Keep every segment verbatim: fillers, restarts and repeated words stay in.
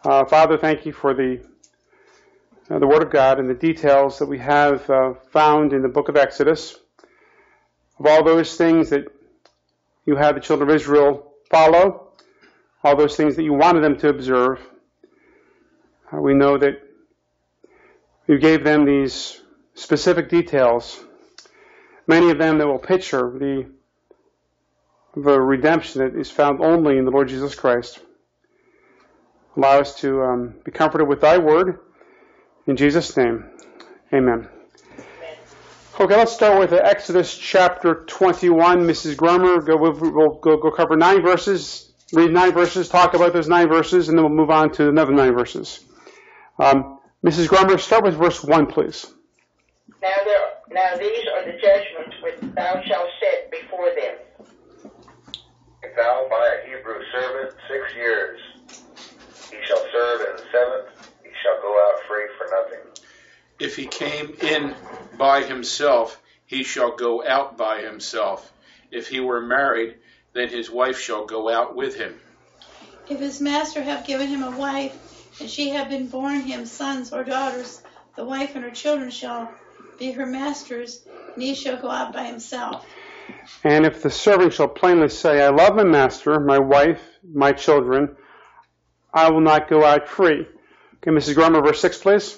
Uh, Father, thank you for the uh, the Word of God and the details that we have uh, found in the book of Exodus of all those things that you had the children of Israel follow, all those things that you wanted them to observe. Uh, we know that you gave them these specific details, many of them that will picture the, the redemption that is found only in the Lord Jesus Christ. Allow us to um, be comforted with thy word. In Jesus' name, amen. Okay, let's start with Exodus chapter twenty-one. Missus Grummer, go, we'll, we'll go, go cover nine verses, read nine verses, talk about those nine verses, and then we'll move on to another nine verses. Um, Missus Grummer, start with verse one, please. Now, there, now these are the judgments which thou shalt set before them. If thou buy a Hebrew servant six years, he shall serve in the seventh, he shall go out free for nothing. If he came in by himself, he shall go out by himself. If he were married, then his wife shall go out with him. If his master have given him a wife, and she have been born him sons or daughters, the wife and her children shall be her master's, and he shall go out by himself. And if the servant shall plainly say, I love my master, my wife, my children, I will not go out free. Okay, Missus Grummer, verse six, please.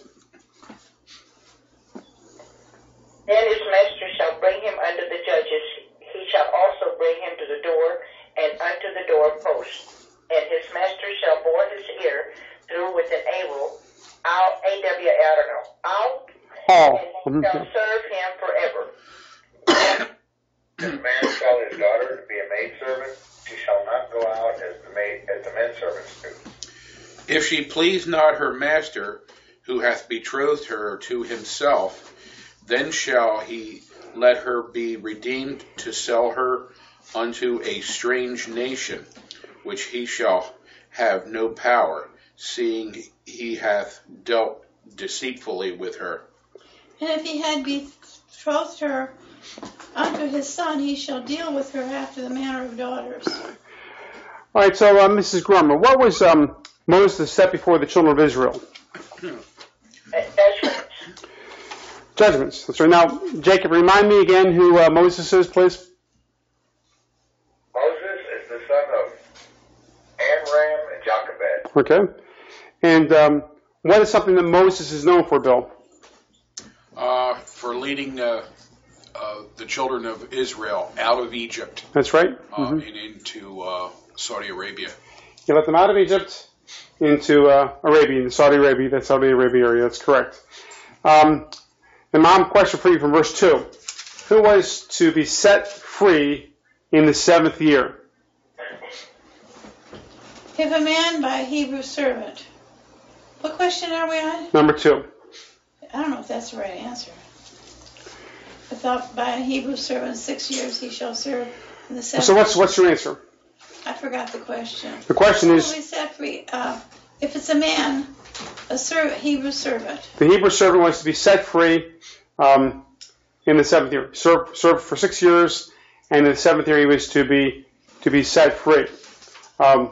Then his master shall bring him unto the judges. He shall also bring him to the door and unto the doorpost. And his master shall bore his ear through with an able, out, A W, I don't know, out, Oh. and he shall serve him forever. If a man sell his daughter to be a maidservant, she shall not go out as the maid as the menservants do. If she please not her master, who hath betrothed her to himself, then shall he let her be redeemed to sell her unto a strange nation, which he shall have no power, seeing he hath dealt deceitfully with her. And if he had betrothed her unto his son, he shall deal with her after the manner of daughters. All right, so uh, Missus Grummer, what was um, Moses set before the children of Israel? Judgments. Judgments. That's right. Now, Jacob, remind me again who uh, Moses is, please. Moses is the son of Amram and Jochebed. Okay. And um, what is something that Moses is known for, Bill? Uh, for leading uh, uh, the children of Israel out of Egypt. That's right. Uh, Mm-hmm. and into uh, Saudi Arabia. You let them out of Egypt into uh, Arabia, in Saudi Arabia, that Saudi Arabia area. That's correct. Um, and Mom, question for you from verse two. Who was to be set free in the seventh year? If a man by a Hebrew servant. What question are we on? Number two. I don't know if that's the right answer. I thought by a Hebrew servant six years he shall serve in the seventh. So what's what's your answer? I forgot the question. The question Who is, will be set free? Uh, if it's a man, a servant, Hebrew servant. the Hebrew servant was to be set free um, in the seventh year. Served served for six years, and in the seventh year he was to be to be set free. Um,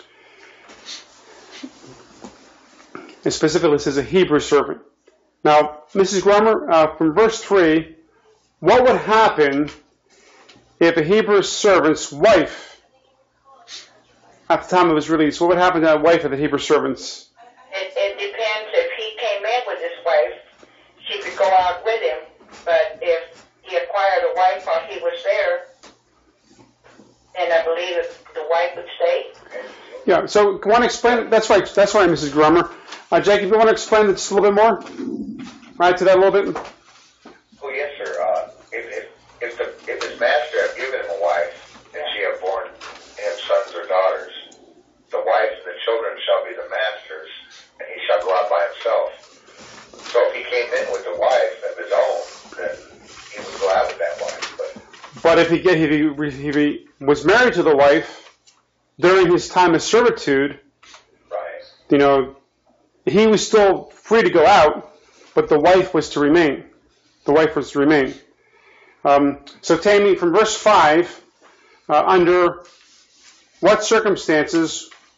and specifically, it says a Hebrew servant. Now, Missus Grummer, uh, from verse three, what would happen if a Hebrew servant's wife, at the time it was released, what would happen to that wife of the Hebrew servants? It, it depends. If he came in with his wife, she could go out with him. But if he acquired a wife while he was there, then I believe the wife would stay. Yeah, so you want to explain, that's right, that's right, Missus Grummer. Uh, Jacob, you want to explain this a little bit more? Right to that a little bit? Oh yes, sir. Uh, if, if if the if his master have given him a wife, and she have born him sons or daughters, the wife and the children shall be the master's, and he shall go out by himself. So if he came in with a wife of his own, then he would go out with that wife. But But if he get if he, if he was married to the wife during his time of servitude, right, you know, he was still free to go out, but the wife was to remain. The wife was to remain. Um, so, Tammy, from verse five, uh, under what circumstances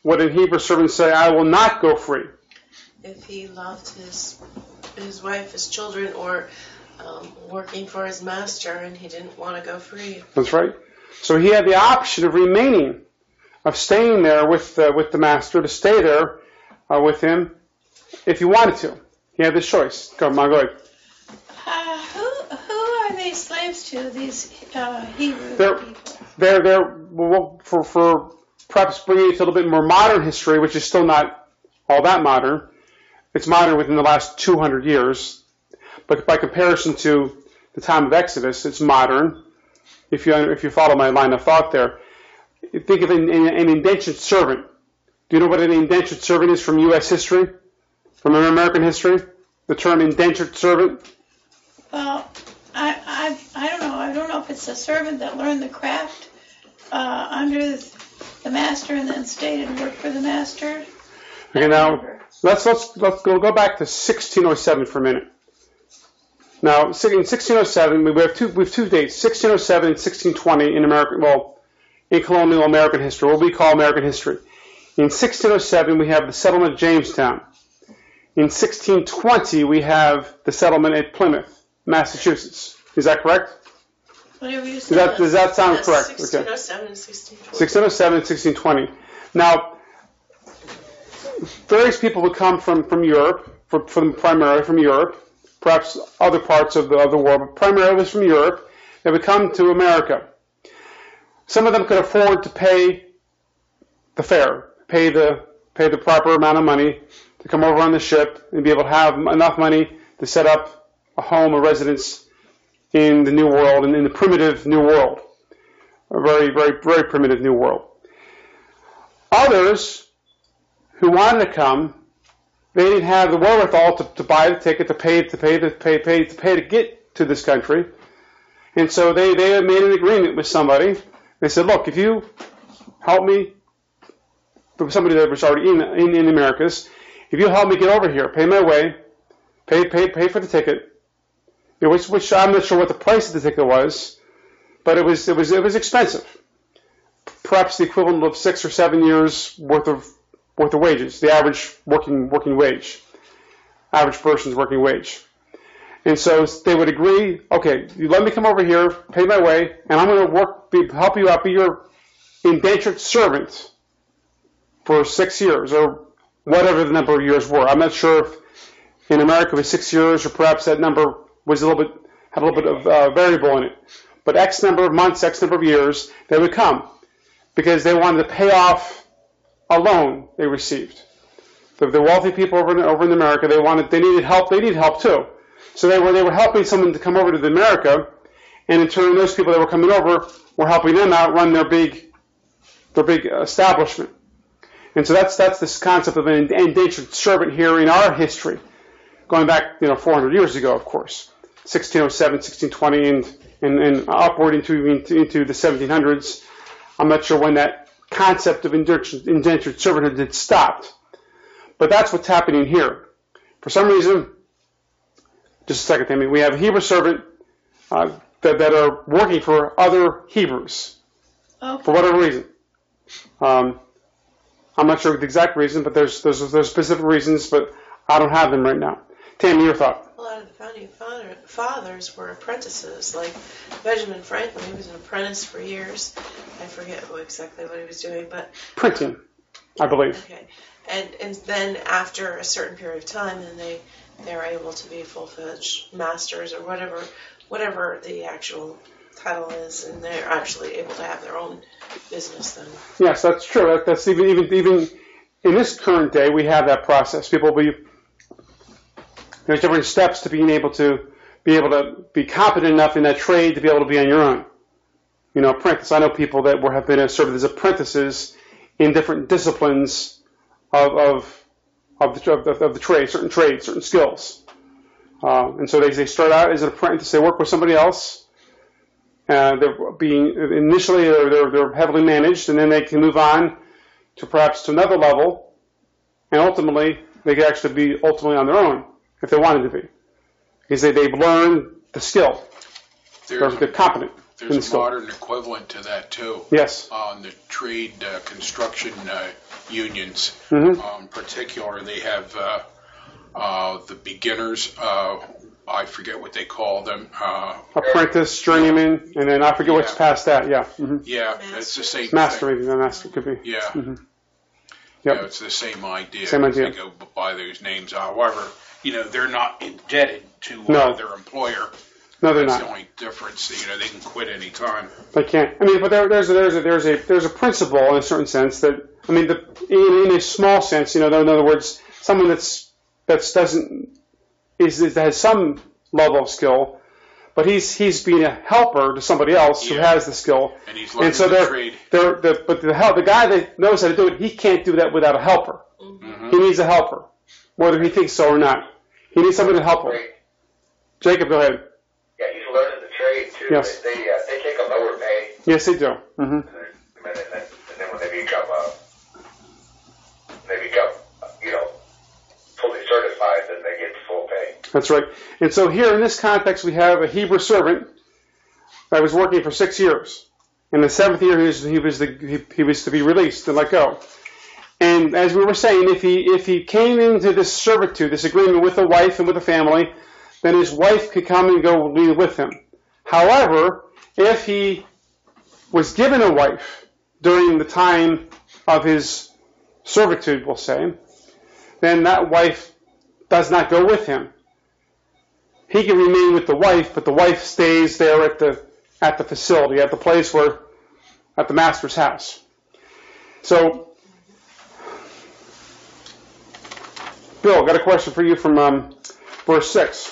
would a Hebrew servant say, I will not go free? If he loved his his wife, his children, or um, working for his master, and he didn't want to go free. That's right. So he had the option of remaining, of staying there with uh, with the master, to stay there uh, with him if he wanted to. He had this choice. Come on, go ahead. Uh, who who are they slaves to? These uh, Hebrew They're, people. They're they're well, for for perhaps bringing it to a little bit more modern history, which is still not all that modern. It's modern within the last two hundred years, but by comparison to the time of Exodus, it's modern. If you if you follow my line of thought there, think of an, an indentured servant. Do you know what an indentured servant is from U S history, from American history? The term indentured servant. Well, I, I I don't know. I don't know if it's a servant that learned the craft uh, under the master and then stayed and worked for the master. Okay, now let's let's let's go go back to sixteen oh seven for a minute. Now, in sixteen oh seven, we have two we have two dates: sixteen oh seven and sixteen twenty in American, well, in colonial American history, what we call American history. In sixteen oh seven, we have the settlement of Jamestown. In sixteen twenty, we have the settlement at Plymouth, Massachusetts. Is that correct? Whatever you Does said. that, does that sound Yes, correct? sixteen oh Okay. seven and sixteen twenty. sixteen oh seven and sixteen twenty. Now, various people would come from, from Europe, from, from primarily from Europe, perhaps other parts of the, of the world, but primarily from Europe. They would come to America. Some of them could afford to pay the fare, pay the pay the proper amount of money to come over on the ship and be able to have enough money to set up a home, a residence in the New World and in the primitive New World, a very, very, very primitive New World. Others who wanted to come, they didn't have the wherewithal to, to buy the ticket, to pay, to pay, to pay, pay, to pay to get to this country, and so they they made an agreement with somebody. They said, "Look, if you help me," for somebody that was already in in, in the Americas, "if you help me get over here, pay my way, pay pay pay for the ticket," you know, which which I'm not sure what the price of the ticket was, but it was it was it was expensive, perhaps the equivalent of six or seven years worth of worth of wages, the average working working wage, average person's working wage. And so they would agree, okay, you let me come over here, pay my way, and I'm going to work, be, help you out, be your indentured servant for six years, or whatever the number of years were. I'm not sure if in America it was six years, or perhaps that number was a little bit, had a little bit of uh, variable in it. But X number of months, X number of years, they would come because they wanted to pay off a loan they received. The, the wealthy people over in, over in America, they wanted, they needed help. They needed help too. So they were they were helping someone to come over to the America, and in turn, those people that were coming over were helping them out run their big their big establishment. And so that's that's this concept of an indentured servant here in our history, going back you know four hundred years ago, of course, sixteen oh seven, sixteen twenty, and and, and upward into, into into the seventeen hundreds. I'm not sure when that concept of indentured, indentured servanthood had stopped, but that's what's happening here. For some reason, just a second, Tammy, we have a Hebrew servant uh, that, that are working for other Hebrews Okay. for whatever reason. Um, I'm not sure the exact reason, but there's, there's there's specific reasons, but I don't have them right now. Tammy, your thought? A lot of the founding father, fathers were apprentices, like Benjamin Franklin. He was an apprentice for years. I forget what, exactly what he was doing, but Printing, I believe. okay. And and then after a certain period of time, then they they're able to be full-fledged masters or whatever whatever the actual title is, and they're actually able to have their own business then. Yes, that's true. That, that's even even even in this current day, we have that process. People be there's different steps to being able to be able to be competent enough in that trade to be able to be on your own. You know, apprentice. I know people that were, have been served as apprentices in different disciplines of of of the, of, of the trade, certain trades, certain skills. Uh, and so they, they start out as an apprentice. They work with somebody else. Uh, they're being initially they're, they're they're heavily managed, and then they can move on to perhaps to another level, and ultimately they can actually be ultimately on their own if they wanted to be, because they they've learned the skill. They're, they're competent. in the There's a skill. modern equivalent to that too. Yes. On the trade uh, construction uh, unions, Mm-hmm. um, in particular, they have uh, uh, the beginners. Uh, I forget what they call them. Uh, Apprentice, journeyman, and then I forget what's Yeah. past that. Yeah. Mm-hmm. yeah, Master. it's the same Master, thing. maybe. The master could be. Yeah. Mm-hmm. You Yep. know, it's the same idea. Same idea. They go by those names. However, you know, they're not indebted to uh, No. their employer. No, they're That's not. the only difference. You know, they can quit any time. They can't. I mean, but there, there's a, there's a there's a there's a principle in a certain sense that I mean, the, in, in a small sense, you know, in other words, someone that's that's doesn't is, is that has some level of skill, but he's he's being a helper to somebody else who Yeah. has the skill, And he's learning and so the they're trade. they're the but the help the guy that knows how to do it, he can't do that without a helper. Mm-hmm. He needs a helper, whether he thinks so or not. He needs somebody to help him. Great. Jacob, go ahead. Yeah, he's learning the trade too. Yes. They they, uh, they take a lower pay, Yes, they do. hmm and then, and then, and then when they become uh, they become uh, you know fully certified, then they get full pay. That's right. And so here in this context, we have a Hebrew servant that was working for six years. In the seventh year, he was, he was, the, he, he was to be released and let go. And as we were saying, if he if he came into this servitude, this agreement with a wife and with a family, then his wife could come and go be with him. However, if he was given a wife during the time of his servitude, we'll say, then that wife does not go with him. He can remain with the wife, but the wife stays there at the at the facility, at the place where, at the master's house. So, Bill, got a question for you from um, verse six.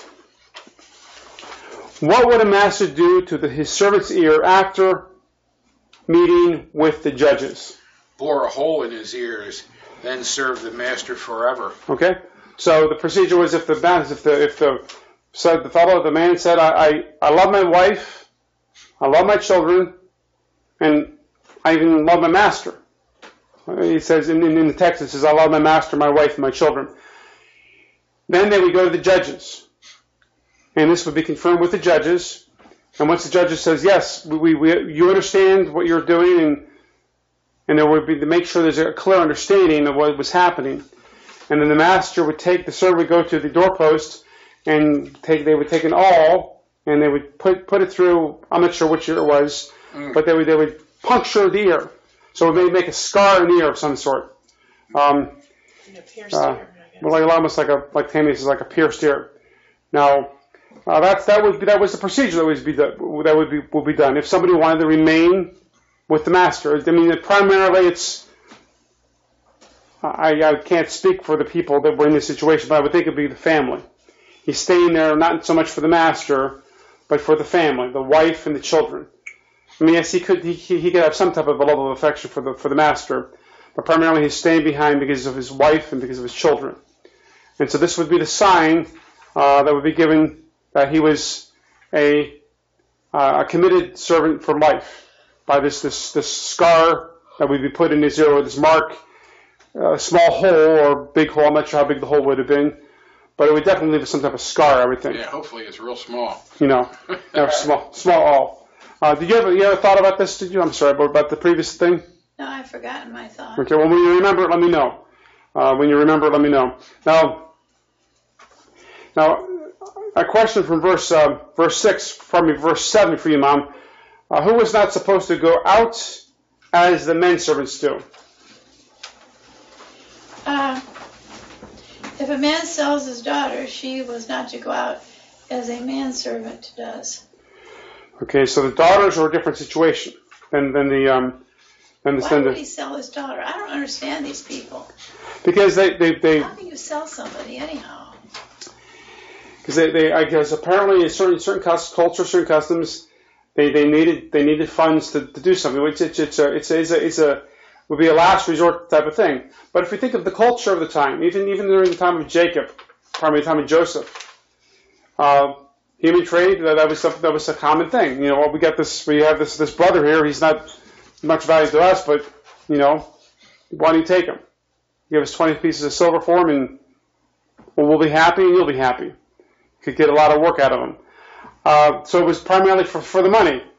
What would a master do to the, his servant's ear after meeting with the judges? Bore a hole in his ears, then serve the master forever. Okay, so the procedure was if the if the if the so the fellow, the man said, I, I, I love my wife, I love my children, and I even love my master. He says in, in, in the text, it says, I love my master, my wife, and my children. Then they would go to the judges. And this would be confirmed with the judges. And once the judges says, yes, we, we, you understand what you're doing, and and there would be to make sure there's a clear understanding of what was happening. And then the master would take, the servant would go to the doorpost, and take, they would take an awl, and they would put put it through, I'm not sure which ear it was, mm. but they would they would puncture the ear. So it may make a scar in the ear of some sort. Um, And a pierced uh, ear, I guess. well, like almost like a like Tammy says, like a pierced ear. Now, uh, that's that would be, that was the procedure that would be that would be would be done if somebody wanted to remain with the master. I mean, primarily it's I, I can't speak for the people that were in this situation, but I would think it'd be the family. He's staying there not so much for the master, but for the family, the wife and the children. I mean, yes, he could he, he could have some type of a level of affection for the for the master, but primarily he's staying behind because of his wife and because of his children. And so this would be the sign uh, that would be given that he was a uh, a committed servant for life by this this this scar that would be put in his ear, or this mark, a small hole or big hole. I'm not sure how big the hole would have been, but it would definitely leave some type of scar, I would think. Yeah, hopefully it's real small. You know, or small, small all. Uh, did you ever, you ever thought about this? Did you? I'm sorry, about, about the previous thing. No, I've forgotten my thought. Okay. Well, when you remember it, let me know. Uh, when you remember it, let me know. Now, now, a question from verse uh, verse six, pardon me, verse seven for you, Mom. Uh, who was not supposed to go out as the men servants do? Uh, if a man sells his daughter, she was not to go out as a manservant does. Okay, so the daughters are a different situation than than the um than the Why than would the, he sell his daughter? I don't understand these people. because they they they How can you sell somebody anyhow? because they, they I guess apparently in certain certain culture, certain customs, they, they needed they needed funds to, to do something. Which it's it's a it's a, it's a it's a would be a last resort type of thing. But if we think of the culture of the time, even even during the time of Jacob, probably the time of Joseph, uh, human trade that, that was something that was a common thing. You know, well, we got this we have this this brother here. He's not much value to us, but you know, why don't you take him? Give us twenty pieces of silver for him, and well, we'll be happy, and you'll be happy. Could get a lot of work out of him. Uh, so it was primarily for, for the money.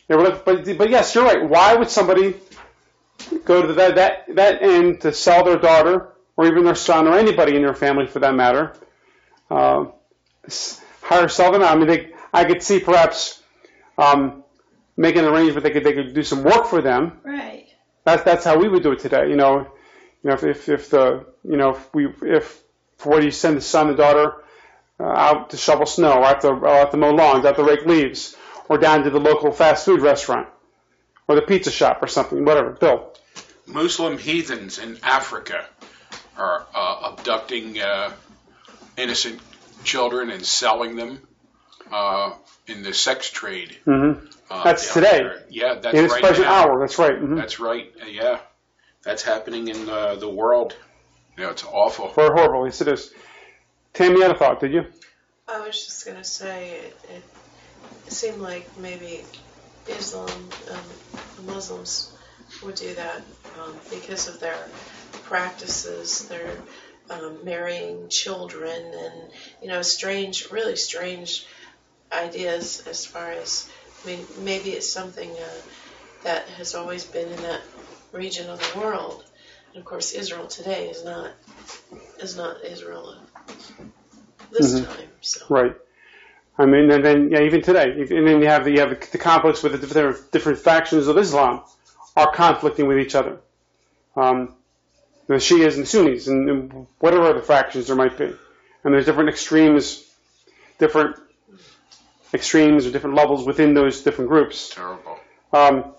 They were look, but but yes, you're right. Why would somebody go to that that that end to sell their daughter or even their son or anybody in their family for that matter? Uh, hire sell them out. I mean, they, I could see perhaps um, making an arrangement they could they could do some work for them. Right. That's that's how we would do it today. You know, you know if if, if the you know if we if for what you send the son and daughter uh, out to shovel snow, or out to or out to mow lawns, out to rake leaves, or down to the local fast food restaurant, or the pizza shop, or something, whatever. Bill. Muslim heathens in Africa are uh, abducting uh, innocent children and selling them uh, in the sex trade. Mm-hmm. Uh, that's today. There. Yeah, that's in its right present now. hour. That's right. Mm-hmm. That's right. Uh, yeah, that's happening in uh, the world. You know, it's awful. Very horrible. Yes, it is. Tammy, you had a thought, did you? I was just going to say it, it, it seemed like maybe Islam, um, Muslims would do that um, because of their practices, their um, marrying children, and you know, strange, really strange ideas as far as. I mean, maybe it's something uh, that has always been in that region of the world, and of course, Israel today is not is not Israel this mm-hmm. time. So. Right. I mean, and then yeah, even today, and then you have the you have the, the conflicts with the different, different factions of Islam are conflicting with each other. Um, the Shias and Sunnis, and, and whatever other factions there might be, and there's different extremes, different extremes or different levels within those different groups. Terrible. Um,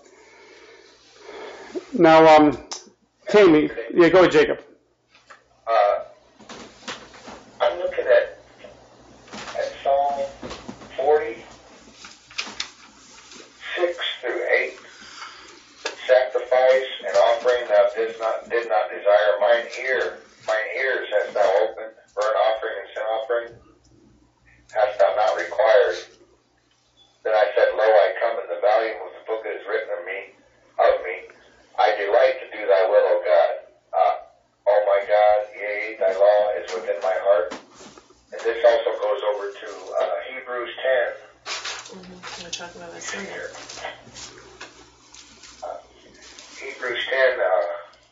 now, um, Tammy, yeah, go ahead, Jacob. Uh, I'm looking at at Psalm forty, six through eight. Sacrifice and offering thou did not did not desire. Mine ear, mine ears hast thou opened. Burnt offering and sin offering hast thou not required. Then I said, Lo, I come, in the volume of the book is written of me, of me. I delight to do thy will, O God. Uh, oh my God, yea, thy law is within my heart. And this also goes over to uh, Hebrews ten. Mm-hmm. We're talking about this here. Uh, Hebrews ten, uh,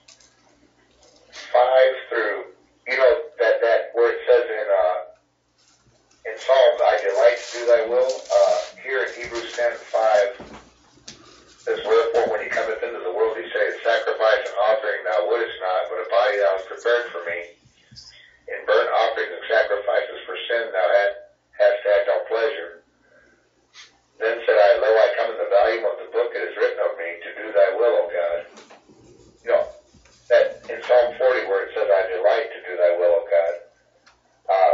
five through, you know, that, that where it says in, uh, in Psalms, I delight to do thy will. Uh, here in Hebrews ten, five, says, Wherefore, when he cometh into the world, he saith, Sacrifice and offering thou wouldest not, but a body thou hast prepared for me. In burnt offerings and sacrifices for sin thou had, hast had no pleasure. Then said I, Lo, I come in the volume of the book, it is written of me, to do thy will, O God. You know, that in Psalm forty where it says, I delight to do thy will, O God. Uh,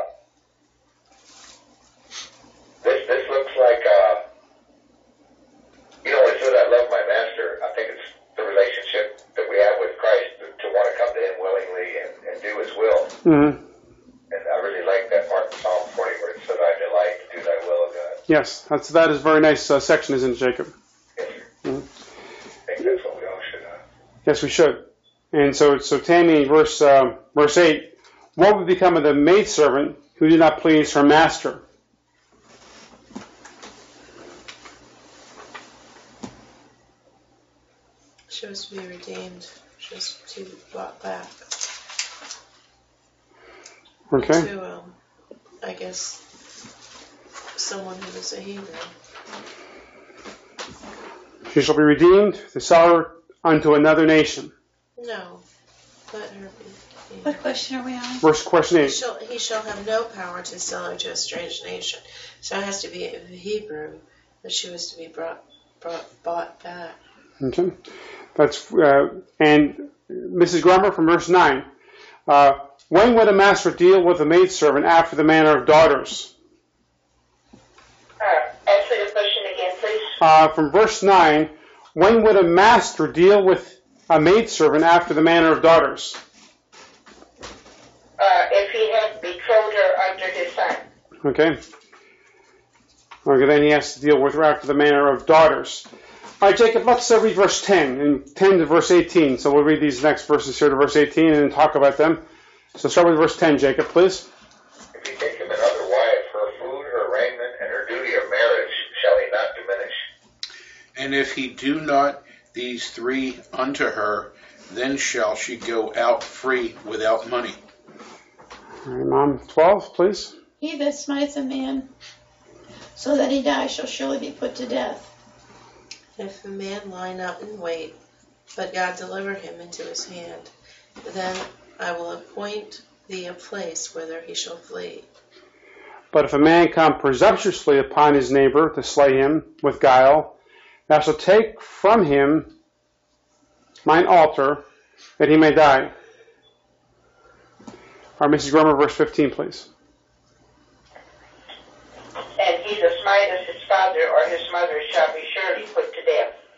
this, this looks like, uh, you know, when it says I love my master, I think it's the relationship that we have with Christ to, to want to come to him willingly and, and do his will. Mm-hmm. And I really like that part in Psalm forty where it says, I delight to do thy will, O God. Yes, that's, that is a very nice uh, section, isn't it, Jacob? Yes, sir. Mm-hmm. I think that's what we all should have. Yes, we should. And so, so Tammy, verse uh, verse eight, what would become of the maidservant who did not please her master? She was to be redeemed. She was to be brought back. Okay. To, um, I guess, someone who was a Hebrew. She shall be redeemed to sell her unto another nation. No, let her be. What question are we on? Verse question He eight. shall, he shall have no power to sell her to a strange nation. So it has to be a Hebrew, but she was to be brought, brought bought back. Okay. That's uh, and Missus Grummer from verse nine. Uh, when would a master deal with a maidservant after the manner of daughters? Uh, answer the question again, please. Uh, from verse nine, when would a master deal with a maidservant after the manner of daughters? Uh, if he had betrothed her unto his son. Okay. Okay, then he has to deal with her after the manner of daughters. All right, Jacob, let's uh, read verse ten, and ten to verse eighteen. So we'll read these next verses here to verse eighteen and then talk about them. So start with verse ten, Jacob, please. If he take him another wife, her food, her raiment, and her duty of marriage shall he not diminish. And if he do not these three unto her, then shall she go out free without money. All right, Mom, twelve, please. He that smites a man so that he die shall surely be put to death. If a man lie not in wait, but God deliver him into his hand, then I will appoint thee a place whither he shall flee. But if a man come presumptuously upon his neighbor to slay him with guile, thou shalt take from him mine altar, that he may die. All right, Missus Grummer, verse fifteen, please. And he that smiteth his father or his mother shall be surely put to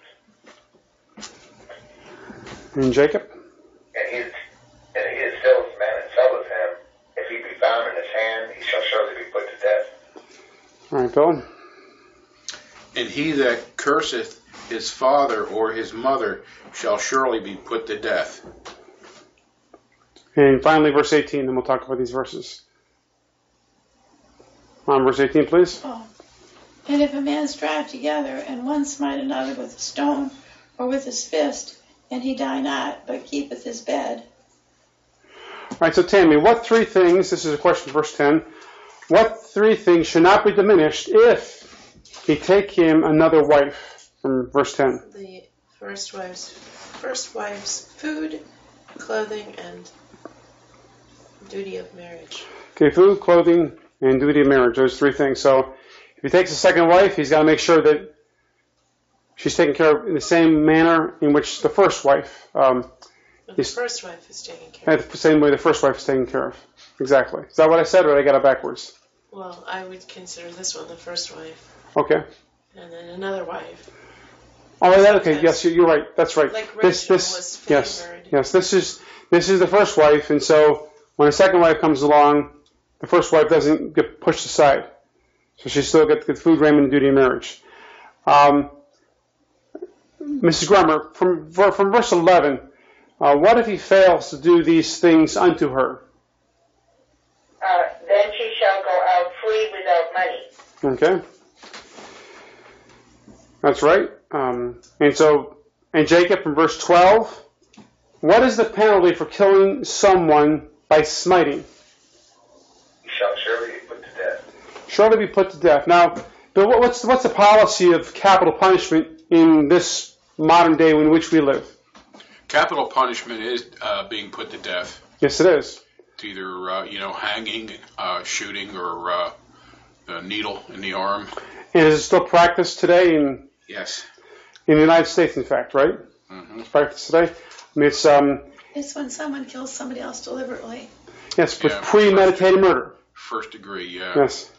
death. And Jacob? And he, and he that stealeth man and selleth him, if he be found in his hand, he shall surely be put to death. All right, Bill. And he that curseth his father or his mother shall surely be put to death. And finally, verse eighteen, and we'll talk about these verses. On verse eighteen, please. Oh. And if a man strive together, and one smite another with a stone or with his fist, and he die not, but keepeth his bed. All right, so Tammy, what three things, this is a question, verse ten, what three things should not be diminished if he take him another wife? From verse ten. The first wife's, first wife's food, clothing, and duty of marriage. Okay, food, clothing, and duty of marriage, those three things. So if he takes a second wife, he's got to make sure that she's taken care of in the same manner in which the first wife um, The is, first wife is taken care of. the same way the first wife is taken care of. Exactly. Is that what I said, or did I got it backwards? Well, I would consider this one the first wife, Okay. and then another wife. Oh, that, okay. Yes, you- you're right. That's right. Like This, Rachel this, was yes, favored. yes. This is this is the first wife, and so when a second wife comes along, the first wife doesn't get pushed aside, so she still gets the food, raiment, and duty of marriage. Um, Missus Grummer, from from verse eleven, uh, what if he fails to do these things unto her? Uh, then she shall go out free without money. Okay, that's right. Um, and so, and Jacob, from verse twelve, what is the penalty for killing someone by smiting? He shall surely be put to death. Surely be put to death. Now, Bill, what's what's the policy of capital punishment in this modern day in which we live? Capital punishment is uh, being put to death. Yes, it is. It's either uh, you know hanging, uh, shooting, or uh, a needle in the arm. And is it still practiced today in Yes. in the United States? In fact, right? Mm-hmm. It's practiced today. I mean, it's um, It's when someone kills somebody else deliberately. yes, with Yeah. premeditated murder. First degree. Yeah. Yes.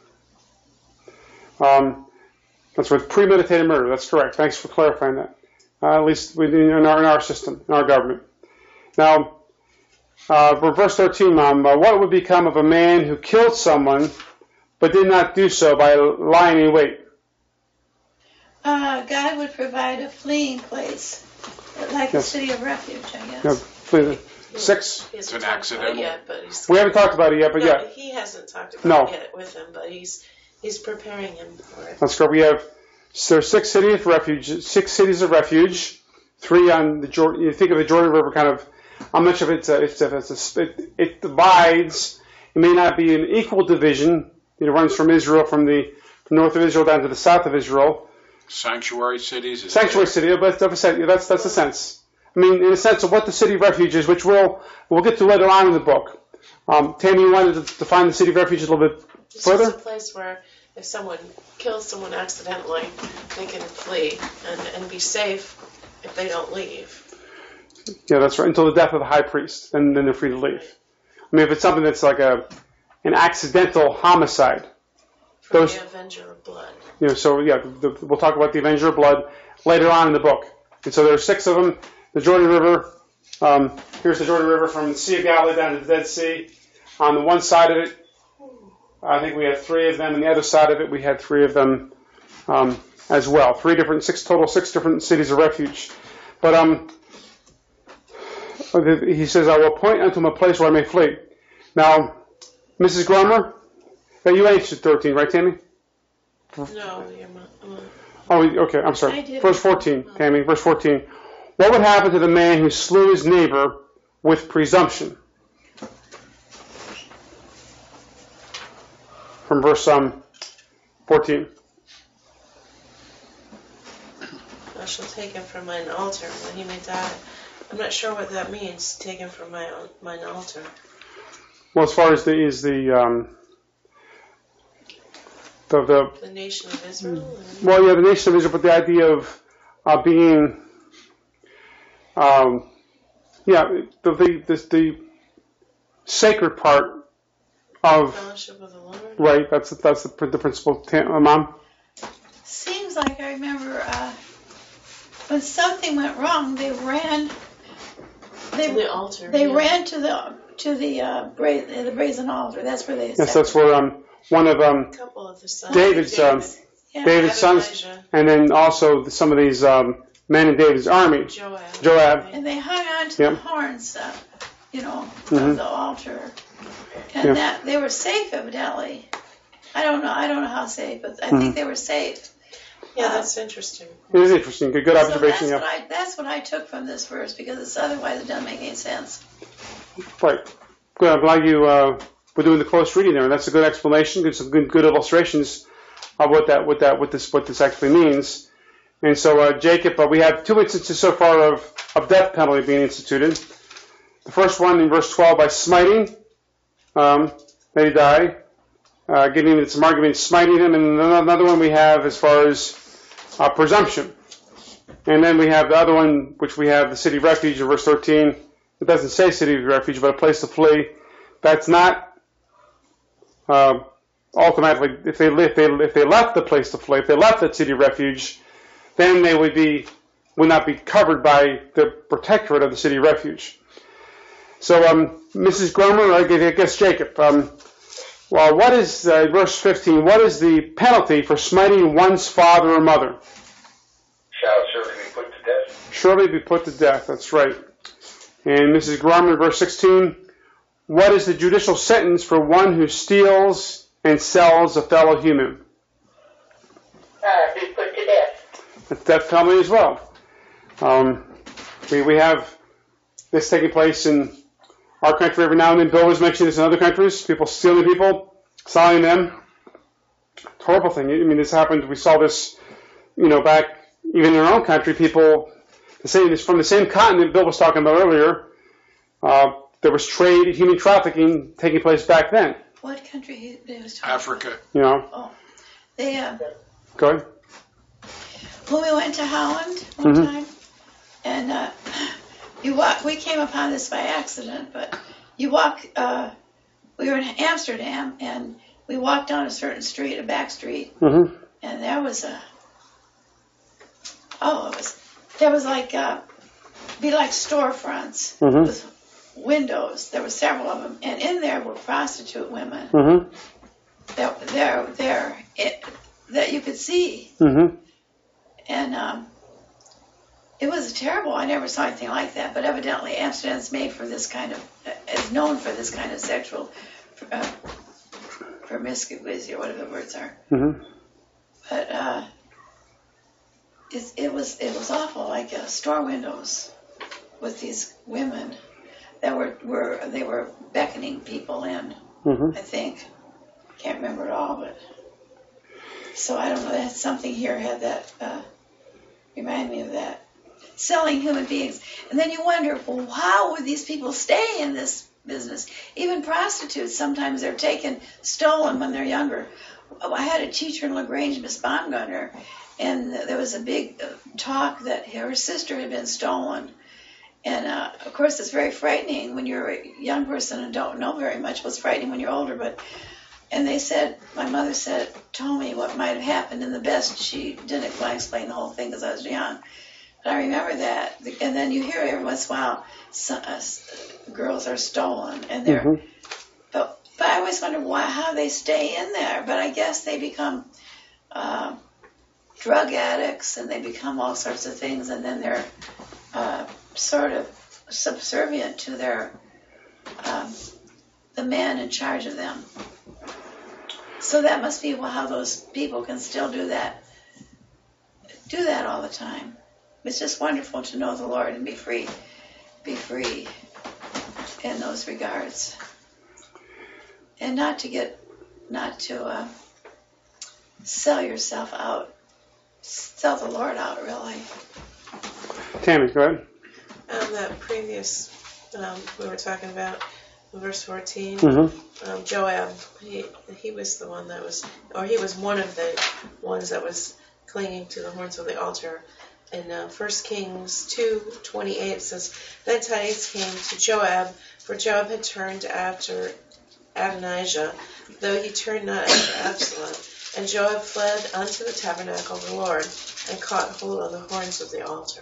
Um, that's with premeditated murder. That's correct. Thanks for clarifying that. Uh, at least within in our, in our system, in our government. Now, uh, for verse thirteen, Mom, uh, what would become of a man who killed someone but did not do so by lying in wait? Uh, God would provide a fleeing place, like a Yes. city of refuge, I guess. Yeah, please. Six. He hasn't It's an talked about it accidental. yet, but he's. We haven't talked about it yet, but no, yeah, he hasn't talked about No. it yet with him, but he's he's preparing him for it. that's correct. We have so there's six cities of refuge, six cities of refuge, three on the Jordan. You think of the Jordan River, kind of. I'm not sure if it's a, if it's a, it, it divides. It may not be an equal division. It runs from Israel, from the from north of Israel down to the south of Israel. Sanctuary cities. Is Sanctuary city, but that's that's the sense. I mean, in the sense of what the city of refuge is, which we'll we'll get to later on in the book. Um, Tammy, you wanted to define the city of refuge a little bit It's further? just a place where if someone kills someone accidentally, they can flee and, and be safe if they don't leave. Yeah, that's right. Until the death of the high priest, and then they're free to leave. I mean, if it's something that's like a an accidental homicide, For those the Avenger of Blood. you know. So yeah, the, we'll talk about the Avenger of Blood later on in the book. And so there are six of them. The Jordan River. Um, here's the Jordan River from the Sea of Galilee down to the Dead Sea. On the one side of it, I think we had three of them. On the other side of it, we had three of them um, as well. Three different, six total, six different cities of refuge. But um, he says, "I will appoint unto him a place where I may flee." Now, Missus Grummer, that you answered thirteen, right, Tammy? No, you're not. Uh, Oh, okay, I'm sorry. I did. Verse fourteen, Tammy, verse fourteen. What would happen to the man who slew his neighbor with presumption? From verse um, fourteen. I shall take him from mine altar when he may die. I'm not sure what that means, take him from my mine altar. Well, as far as the is the um, the, the The nation of Israel? well, yeah, the nation of Israel, but the idea of uh, being, um, yeah, the the, the the sacred part of Fellowship with the Lord? right. That's that's the, the principle, uh, Mom. Seems like I remember uh, when something went wrong, they ran. They, To the altar. They yeah. ran to the to the uh, bra- the brazen altar. That's where they. Yes, that's where um one of um A couple of the sons. David's um Yeah. David's sons, Adonijah, and then also some of these um, men in David's army. Joab. Joab. And they hung on to Yep. the horns, uh, you know, Mhm. of the altar, and Yeah. that they were safe evidently. I don't know. I don't know how safe, but I Mhm. think they were safe. Yeah, that's interesting. It is interesting. Good, good observation. So Yeah. that's what I that's what I took from this verse because it's otherwise it doesn't make any sense. Right. Good. I'm glad you uh, were doing the close reading there, and that's a good explanation. Good, some good, good illustrations of what that, what that, what this, what this actually means. And so, uh, Jacob, uh, we have two instances so far of, of death penalty being instituted. The first one in verse twelve by smiting, um, that he die, uh, giving him some argument, smiting him, and another one we have as far as uh, presumption. And then we have the other one, which we have the city of refuge in verse thirteen. It doesn't say city of refuge, but a place to flee. That's not uh, automatically, if they, if they if they left the place to flee, if they left that city of refuge, then they would be would not be covered by the protectorate of the city of refuge. So, um, Missus Gromer, I guess Jacob. Um, well, what is uh, verse fifteen? What is the penalty for smiting one's father or mother? Shall surely be put to death. Surely be put to death. That's right. And Missus Gromer, verse sixteen. What is the judicial sentence for one who steals and sells a fellow human? Uh, be put to death. That's death penalty as well. Um, we, we have this taking place in our country every now and then. Bill was mentioning this in other countries. People stealing people, selling them. Horrible thing. I mean, this happened. We saw this, you know, back even in our own country. People, the same, from the same continent Bill was talking about earlier. Uh, there was trade, human trafficking taking place back then. What country he, they was talking Africa. You know. Oh, they uh, Go ahead. when we went to Holland one Mhm. time, and uh, you walk. We came upon this by accident, but you walk. Uh, we were in Amsterdam, and we walked down a certain street, a back street, Mm-hmm. and there was a. Oh, it was. There was like uh, be like storefronts Mhm. with windows. There were several of them, and in there were prostitute women. Mm-hmm. That there, there, it, that you could see. Mm-hmm. And um, it was terrible. I never saw anything like that. But evidently, Amsterdam's made for this kind of, is known for this kind of sexual uh, promiscuity or whatever the words are. Mm-hmm. But uh, it, it was it was awful. Like uh, store windows with these women that were were they were beckoning people in. Mm-hmm. I think can't remember it all, but so I don't know. That something here had that. Uh, Remind me of that. Selling human beings. And then you wonder, well, how would these people stay in this business? Even prostitutes, sometimes they're taken, stolen when they're younger. I had a teacher in LaGrange, Miss Baumgartner, and there was a big uh, talk that her sister had been stolen. And, uh, of course, it's very frightening when you're a young person and don't know very much. What's frightening when you're older, but... And they said, my mother said, told me what might have happened, and the best she didn't explain the whole thing because I was young. But I remember that. And then you hear every once in a while, some, uh, girls are stolen, and they're. Mm-hmm. But but I always wonder why how they stay in there. But I guess they become uh, drug addicts, and they become all sorts of things, and then they're uh, sort of subservient to their um, the man in charge of them. So that must be how those people can still do that do that all the time. It's just wonderful to know the Lord and be free, be free in those regards, and not to get, not to uh, sell yourself out, sell the Lord out, really. Tammy, go ahead. Um, that previous, um, we were talking about, verse fourteen, Mm-hmm. um, Joab, he he was the one that was, or he was one of the ones that was clinging to the horns of the altar. In uh, First Kings two twenty-eight, it says, Then tidings came to Joab, for Joab had turned after Adonijah, though he turned not after Absalom. And Joab fled unto the tabernacle of the Lord, and caught hold of the horns of the altar.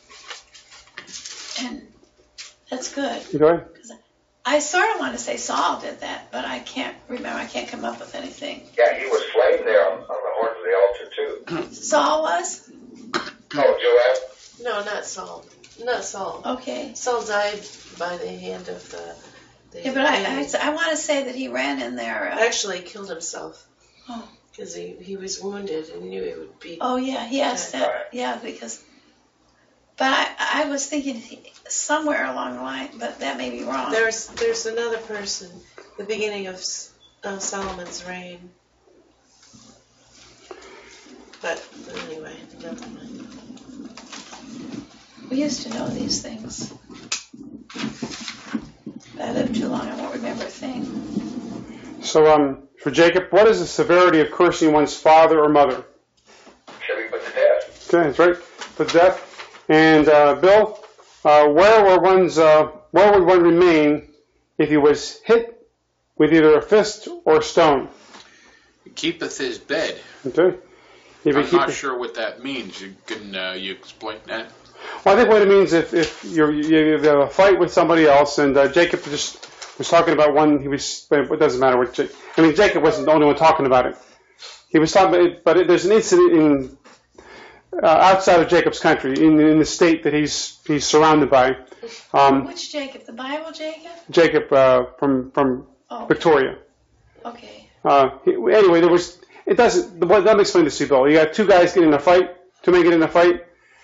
And that's good. Go ahead. I sort of want to say Saul did that, but I can't remember. I can't come up with anything. Yeah, he was slain there on, on the horns of the altar too. Saul was? Oh, Joab? No, not Saul. Not Saul. Okay. Saul died by the hand of the... the Yeah, but I, I, enemy. I want to say that he ran in there. Uh, Actually killed himself. Oh. Because he, he was wounded and knew he would be... Oh, yeah, yes, Right. that, yeah, because... But I, I was thinking he, somewhere along the line, but that may be wrong. There's there's another person, the beginning of uh, Solomon's reign. But anyway, never mind. We used to know these things. But I lived too long, I won't remember a thing. So, um, for Jacob, what is the severity of cursing one's father or mother? Shall be put to death. Okay, that's right. Put to death. And uh, Bill, uh, where were one's uh, where would one remain if he was hit with either a fist or a stone? Keepeth his bed. Okay. If I'm keep not it, sure what that means. You can uh, you explain that? Well, I think what it means if if you're, you have a fight with somebody else, and uh, Jacob just was talking about one. He was. It doesn't matter what. Jacob, I mean, Jacob wasn't the only one talking about it. He was talking about it, but it, there's an incident in. Uh, outside of Jacob's country, in, in the state that he's he's surrounded by. Um, Which Jacob? The Bible Jacob? Jacob uh, from from Oh. Victoria. Okay. Uh, he, anyway, there was. It doesn't. Let me explain this to you, Bill. You got two guys getting in a fight, two men getting in a fight,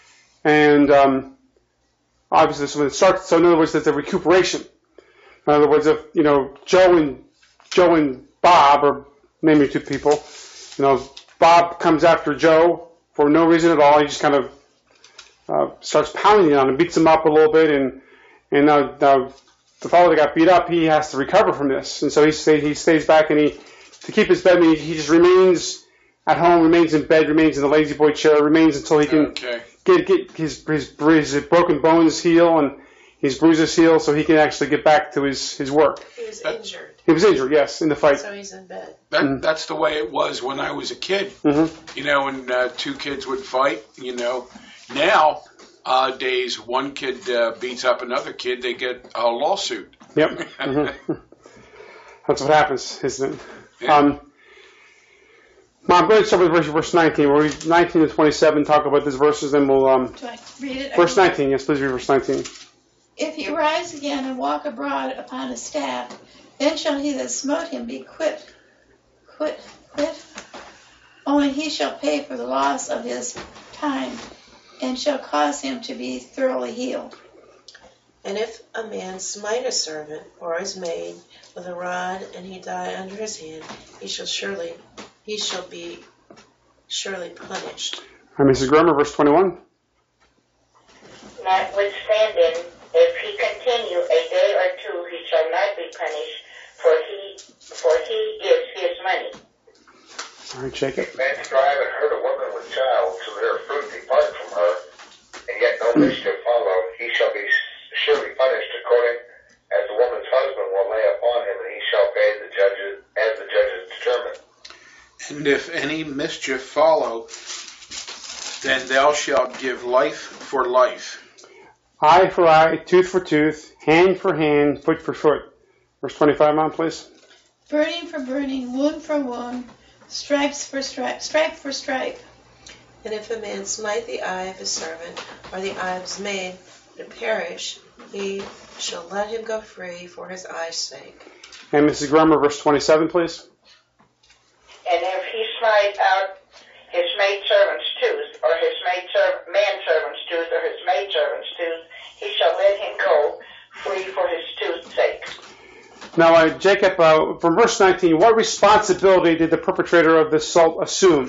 and um, obviously this when it starts. So in other words, there's a recuperation. In other words, if you know Joe and Joe and Bob, or name your two people, you know Bob comes after Joe. For no reason at all, he just kind of uh, starts pounding on him, beats him up a little bit, and and uh, the, the fellow that got beat up, he has to recover from this, and so he stay, he stays back, and he to keep his bed, I mean, he just remains at home, remains in bed, remains in the lazy boy chair, remains until he can Okay. get get his, his his broken bones heal and his bruises heal, so he can actually get back to his his work. He was That- injured, He was injured, yes, in the fight. so he's in bed. That, Mm. That's the way it was when I was a kid. Mm-hmm. You know, when uh, two kids would fight, you know. Now, uh, days, one kid uh, beats up another kid, they get a lawsuit. Yep. Mm-hmm. That's what happens, isn't it? Yeah. Um, Mom, go ahead and start with verse, verse nineteen. We'll read nineteen to twenty-seven, talk about these verses, then we'll... Um, Do I read it? verse nineteen, yes, please read verse nineteen. If he rise again and walk abroad upon a staff, then shall he that smote him be quit. Quit. Quit. Only he shall pay for the loss of his time, and shall cause him to be thoroughly healed. And if a man smite a servant or his maid with a rod, and he die under his hand, he shall surely, he shall be surely punished. All right, Missus Grummer, verse twenty-one. Notwithstanding, if he continue a day or two, he shall not be punished, for he for he is his money. All right, Jacob. If men strive and hurt a woman with child, so that her fruit depart from her, and yet no mischief follow, he shall be surely punished according as the woman's husband will lay upon him, and he shall pay the judges as the judges determine. And if any mischief follow, then thou shalt give life for life. Eye for eye, tooth for tooth, hand for hand, foot for foot. Verse twenty-five, Mom, please. Burning for burning, wound for wound, stripes for stripe, stripe for stripe. And if a man smite the eye of his servant or the eye of his maid and perish, he shall let him go free for his eye's sake. And Missus Grummer, verse twenty-seven, please. And if he smite out his maidservant's tooth, or his maidserv- manservant's tooth, or his maidservant's tooth, he shall let him go free for his tooth's sake. Now, uh, Jacob, uh, from verse nineteen, what responsibility did the perpetrator of this assault assume?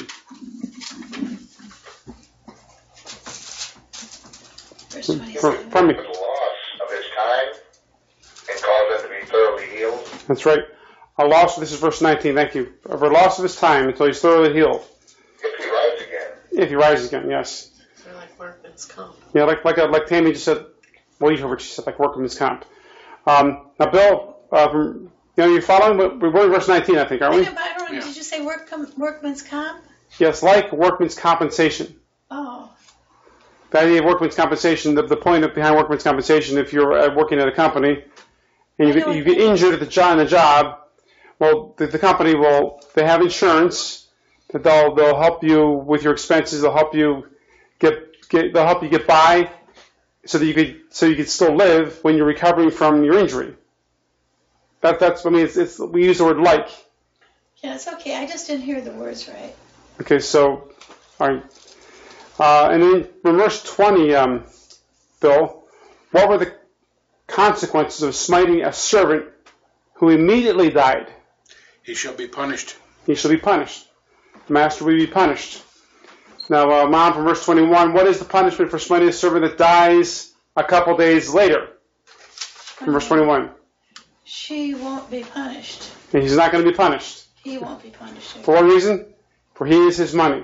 Verse From, twenty-seven. from me. The loss of his time and cause him to be thoroughly healed. That's right. A loss, this is verse nineteen, thank you. Of a loss of his time until he's thoroughly healed. If he rises again. If he rises again, yes. They're like workman's comp. Yeah, like like uh, like Tammy just said, well, you heard what she said, like workman's comp. Um, now, Bill, uh, from, you know, you're following? We're in verse nineteen, I think, aren't we? Wait a minute, Byron, Yeah. did you say work com- workman's comp? Yes, like workman's compensation. Oh, The idea of workman's compensation, the, the point of behind workman's compensation, if you're uh, working at a company and you I know get, you what get injured at the job, on the job, well, the, the company will, they have insurance that they'll they'll help you with your expenses. They'll help you get get they'll help you get by, so that you could so you could still live when you're recovering from your injury. That that's I mean it's, it's we use the word like. yeah, it's okay. I just didn't hear the words right. Okay, so all right, uh, and then in verse twenty, um, Bill, what were the consequences of smiting a servant who immediately died? He shall be punished. He shall be punished. The master will be punished. Now, uh, Mom, from verse twenty-one, what is the punishment for smiting a servant that dies a couple days later? From verse twenty-one. She won't be punished. And he's not going to be punished. He won't be punished. For what reason? For he is his money.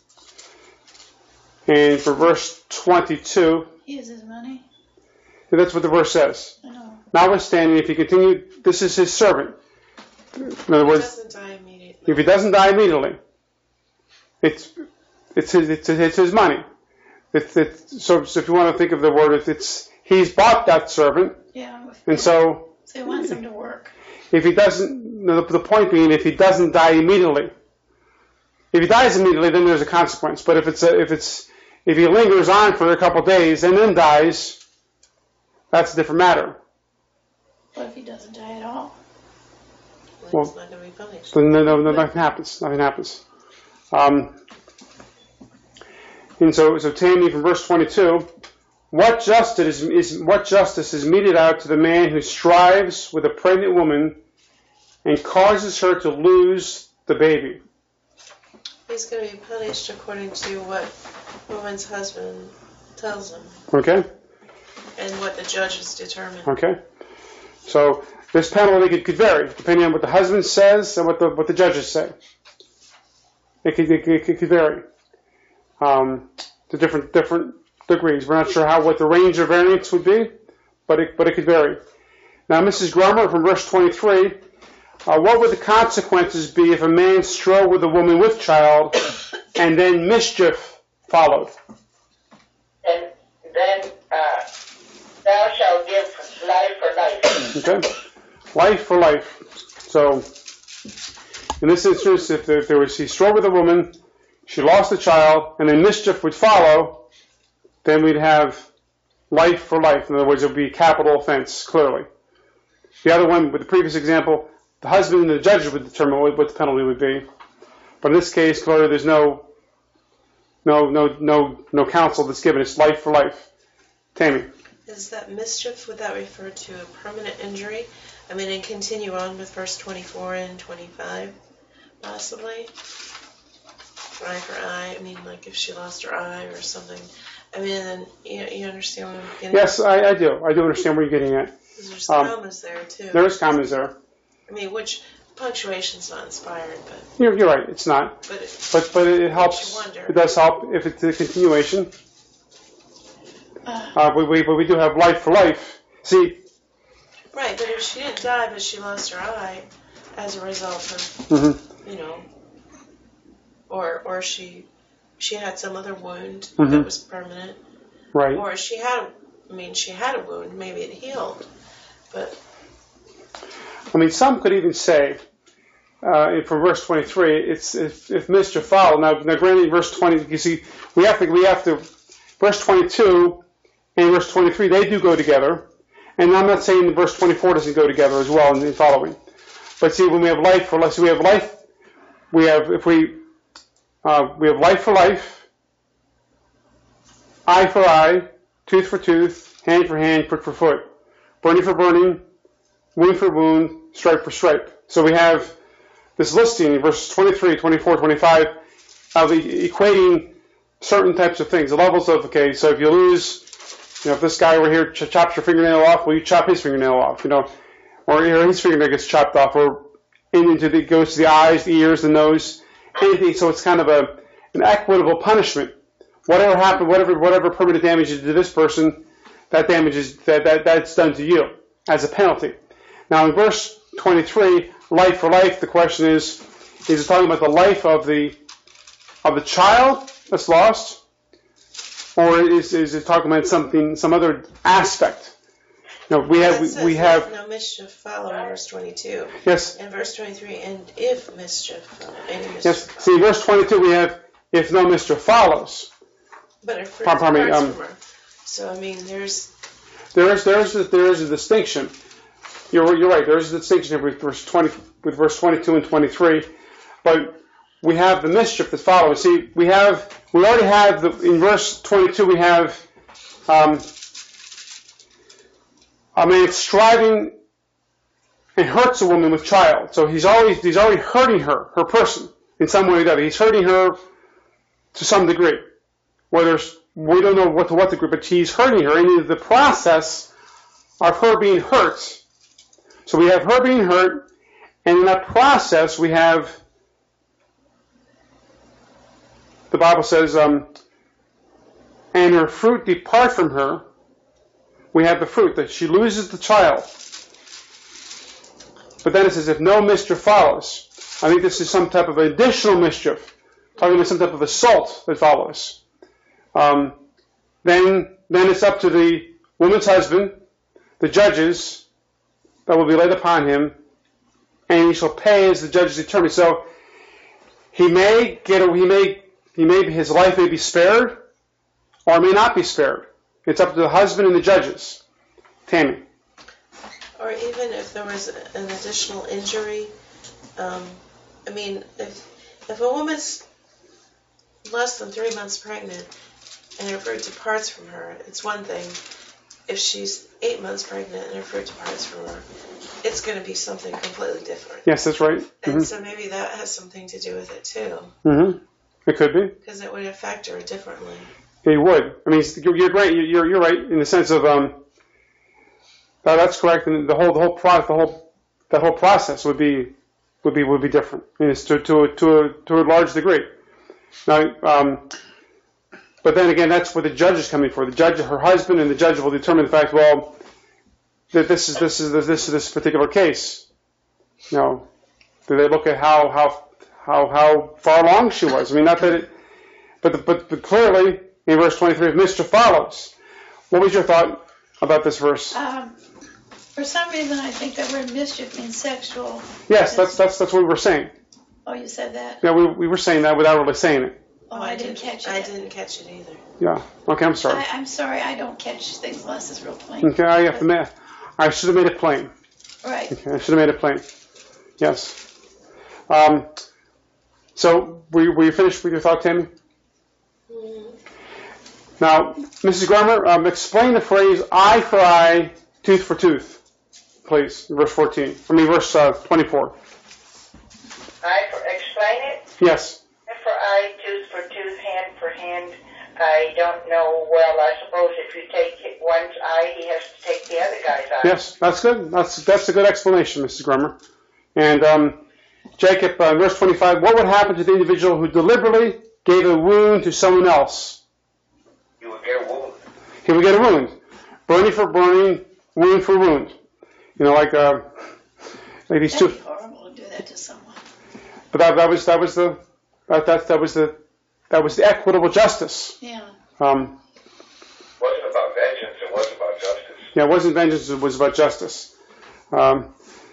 And for verse twenty-two, He is his money. that's what the verse says. I know. Notwithstanding, if he continued, this is his servant. In other He words, doesn't die immediately. if he doesn't die immediately, it's it's his it's, it's his money. It's, it's, so, so if you want to think of the word, it's, it's he's bought that servant, Yeah. and so So he wants him to work. if he doesn't, the, the point being, if he doesn't die immediately, if he dies immediately, then there's a consequence. But if it's a, if it's if he lingers on for a couple of days and then dies, that's a different matter. What if he doesn't die at all? Well, Well, he's not going to be punished. So no, no, no, nothing happens. Nothing happens. Um, and so, so Tammy, from verse twenty-two, what justice is, is what justice is meted out to the man who strives with a pregnant woman and causes her to lose the baby? He's going to be punished according to what woman's husband tells him Okay, and what the judges determine. okay. So this penalty could, could vary depending on what the husband says and what the what the judges say. It could it could, it could vary um, to different different degrees. We're not sure how what the range of variance would be, but it but it could vary. Now, Missus Grummer, from verse twenty-three, uh, what would the consequences be if a man strove with a woman with child and then mischief followed? And then uh, thou shalt give life for life. Okay, life for life. So, in this instance, if there, if there was he strove with a woman, she lost a child, and then mischief would follow, then we'd have life for life. In other words, it would be a capital offense, clearly. The other one, with the previous example, the husband and the judge would determine what, what the penalty would be. But in this case, clearly, there's no, no, no, no, no counsel that's given. It's life for life. Tammy. Is that mischief, would that refer to a permanent injury? I mean, and continue on with verse twenty-four and twenty-five, possibly? Eye for eye, I mean, like if she lost her eye or something. I mean, then you, you understand what I'm getting Yes, at? I, I do. I do understand where you're getting at. Because there's um, commas there, too. There is commas there. I mean, which punctuation's not inspired, but, You're, you're right. It's not. but it, But but it helps. you wonder. It does help if it's a continuation. Uh, Uh, we, we, but we do have life for life. See, right, but if she didn't die, but she lost her eye as a result of, mhm, you know, or or she she had some other wound Mhm. that was permanent, right. or she had, I mean, she had a wound, maybe it healed, but I mean, some could even say, uh, from verse twenty-three, it's if, if mischief followed. Now, now, granted, verse twenty, you see, we have to we have to, verse twenty-two and verse twenty-three, they do go together. And I'm not saying verse twenty-four doesn't go together as well in the following. But see, when we have life for life, so we have life, we have, if we, Uh, we have life for life, eye for eye, tooth for tooth, hand for hand, foot for foot, burning for burning, wound for wound, stripe for stripe. So we have this listing in verses twenty-three, twenty-four, twenty-five of equating certain types of things, the levels of, okay, so if you lose, you know, if this guy over here ch- chops your fingernail off, well, you chop his fingernail off, you know, or his fingernail gets chopped off, or into the, goes to the eyes, the ears, the nose, anything. So it's kind of a an equitable punishment. Whatever happened, whatever whatever permanent damage you did to this person, that damage is that, that that's done to you as a penalty. Now in verse twenty-three, life for life, the question is, is it talking about the life of the of the child that's lost, or is is it talking about something, some other aspect? No, we have we, we have no mischief follow in verse twenty-two. Yes. In verse twenty-three, and if mischief follow, any mischief. Yes. Follow. See, verse twenty-two, we have if no mischief follows. But if fruit Pardon me, departs um, from her. So I mean, there's there is there is a, there is a distinction. You're you're right. There is a distinction here with verse twenty with verse twenty-two and twenty-three, but we have the mischief that follows. See, we have we already have the in verse twenty-two we have um, a man striving and hurts a woman with child. So he's always he's already hurting her, her person, in some way or other. He's hurting her to some degree. Whether we don't know what to what degree, but he's hurting her, and in the process of her being hurt. So we have her being hurt, and in that process we have, the Bible says, um, and her fruit depart from her. We have the fruit, that she loses the child. But then it says, if no mischief follows. I think this is some type of additional mischief, talking about some type of assault that follows. Um, then, then it's up to the woman's husband, the judges, that will be laid upon him, and he shall pay as the judges determine. So he may get, a, he may, he may, his life may be spared, or it may not be spared. It's up to the husband and the judges. Tammy. or even if there was an additional injury. Um, I mean, if if a woman's less than three months pregnant and her fruit departs from her, it's one thing. If she's eight months pregnant and her fruit departs from her, it's going to be something completely different. Yes, that's right. Mm-hmm. And so maybe that has something to do with it too. Mm-hmm. It could be. Because it would affect her differently. It would. I mean, you're right. You're you're right in the sense of um. That, that's correct. And the whole the whole pro, the whole the whole process would be would be would be different. I mean, it's to to a, to a, to a large degree. Now, um, but then again, that's what the judge is coming for. The judge, her husband, and the judge will determine the fact. Well, that this is this is this is this particular case. You know, do they look at how how how how far along she was? I mean, not that it, but the, but but clearly in verse twenty-three, if mischief follows. What was your thought about this verse? Um, for some reason, I think that word mischief means sexual. Yes, that's that's that's what we were saying. Oh, you said that? Yeah, we we were saying that without really saying it. Oh, I didn't catch it. I didn't catch it either. Yeah. Okay, I'm sorry. I, I'm sorry, I don't catch things unless it's real plain. Okay, I have to make. I should have made it plain. Right. Okay, I should have made it plain. Yes. Um. So, were you, were you finished with your thought, Tammy? Mm-hmm. Now, Missus Grammer, um, explain the phrase "eye for eye, tooth for tooth," please. Verse fourteen. I mean, verse uh, twenty-four. Eye for, explain it? Yes. Eye for eye, tooth for tooth, hand for hand. I don't know. Well, I suppose if you take one's eye, he has to take the other guy's eye. Yes, that's good. That's that's a good explanation, Missus Grummer. And um, Jacob, uh, verse twenty-five, what would happen to the individual who deliberately gave a wound to someone else? He would get a wound. He would get a wound. Burning for burning, wound for wound. You know, like uh, like these That'd two. be horrible to do that to someone. But that that was that was the that that, that was the that was the equitable justice. Yeah. Um, It wasn't about vengeance, it was about justice. Yeah, it wasn't vengeance, it was about justice. Um,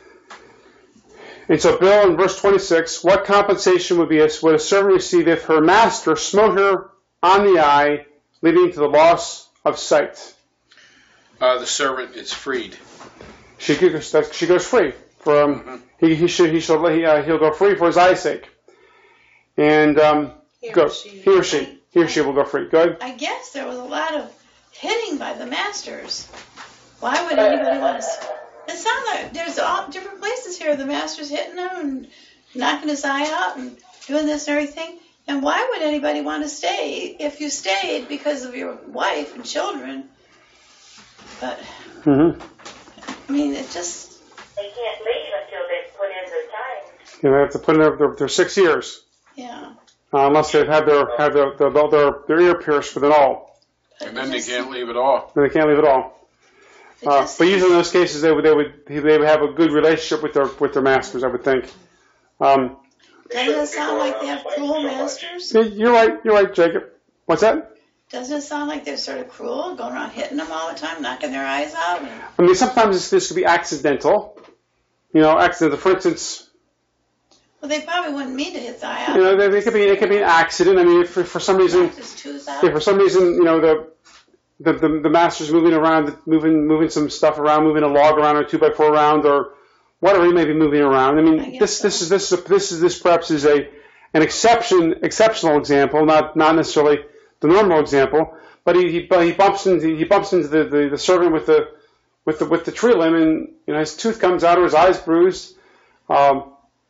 and so, Bill, in verse twenty-six, what compensation would be a, would a servant receive if her master smote her on the eye, leading to the loss of sight? Uh, the servant is freed. She goes, she goes free. For um, mm-hmm. he he should he shall he, uh, he'll go free for his eye's sake. And um, He go. or she. He or she. He or she will go free. Go ahead. I guess there was a lot of hitting by the masters. Why would anybody want to? It sounds like there's all different places here. The master's hitting him and knocking his eye out and doing this and everything. And why would anybody want to stay if you stayed because of your wife and children? But Mm-hmm. I mean, it just. They can't leave until they put in their time. You know, they have to put in their, their, their six years. Yeah. Uh, unless they've had their had their, their, their, their ear pierced with an awl. And then they can't leave at all. Then they can't leave at all. Uh, but usually in those cases, they would they would they would have a good relationship with their with their masters, I would think. Um, Doesn't it sound like they have cruel masters? yeah, you're right. You're right, Jacob. What's that? Doesn't it sound like they're sort of cruel, going around hitting them all the time, knocking their eyes out? And... I mean, sometimes this, this could be accidental. You know, accidental. For instance, Well, they probably wouldn't mean to hit the eye out. you know, they, they could be it could be an accident. I mean, if for, for some reason, Knocked his tooth out. yeah, for some reason, you know, the the the, the master's moving around, moving moving some stuff around, moving a log around or a two by four around or whatever he may be moving around. I mean, I this guess this so. is this is this is this perhaps is a an exception exceptional example, not not necessarily the normal example. But he he, he bumps into he bumps into the, the, the servant with the with the with the tree limb, and you know his tooth comes out or his eye's bruised. Um,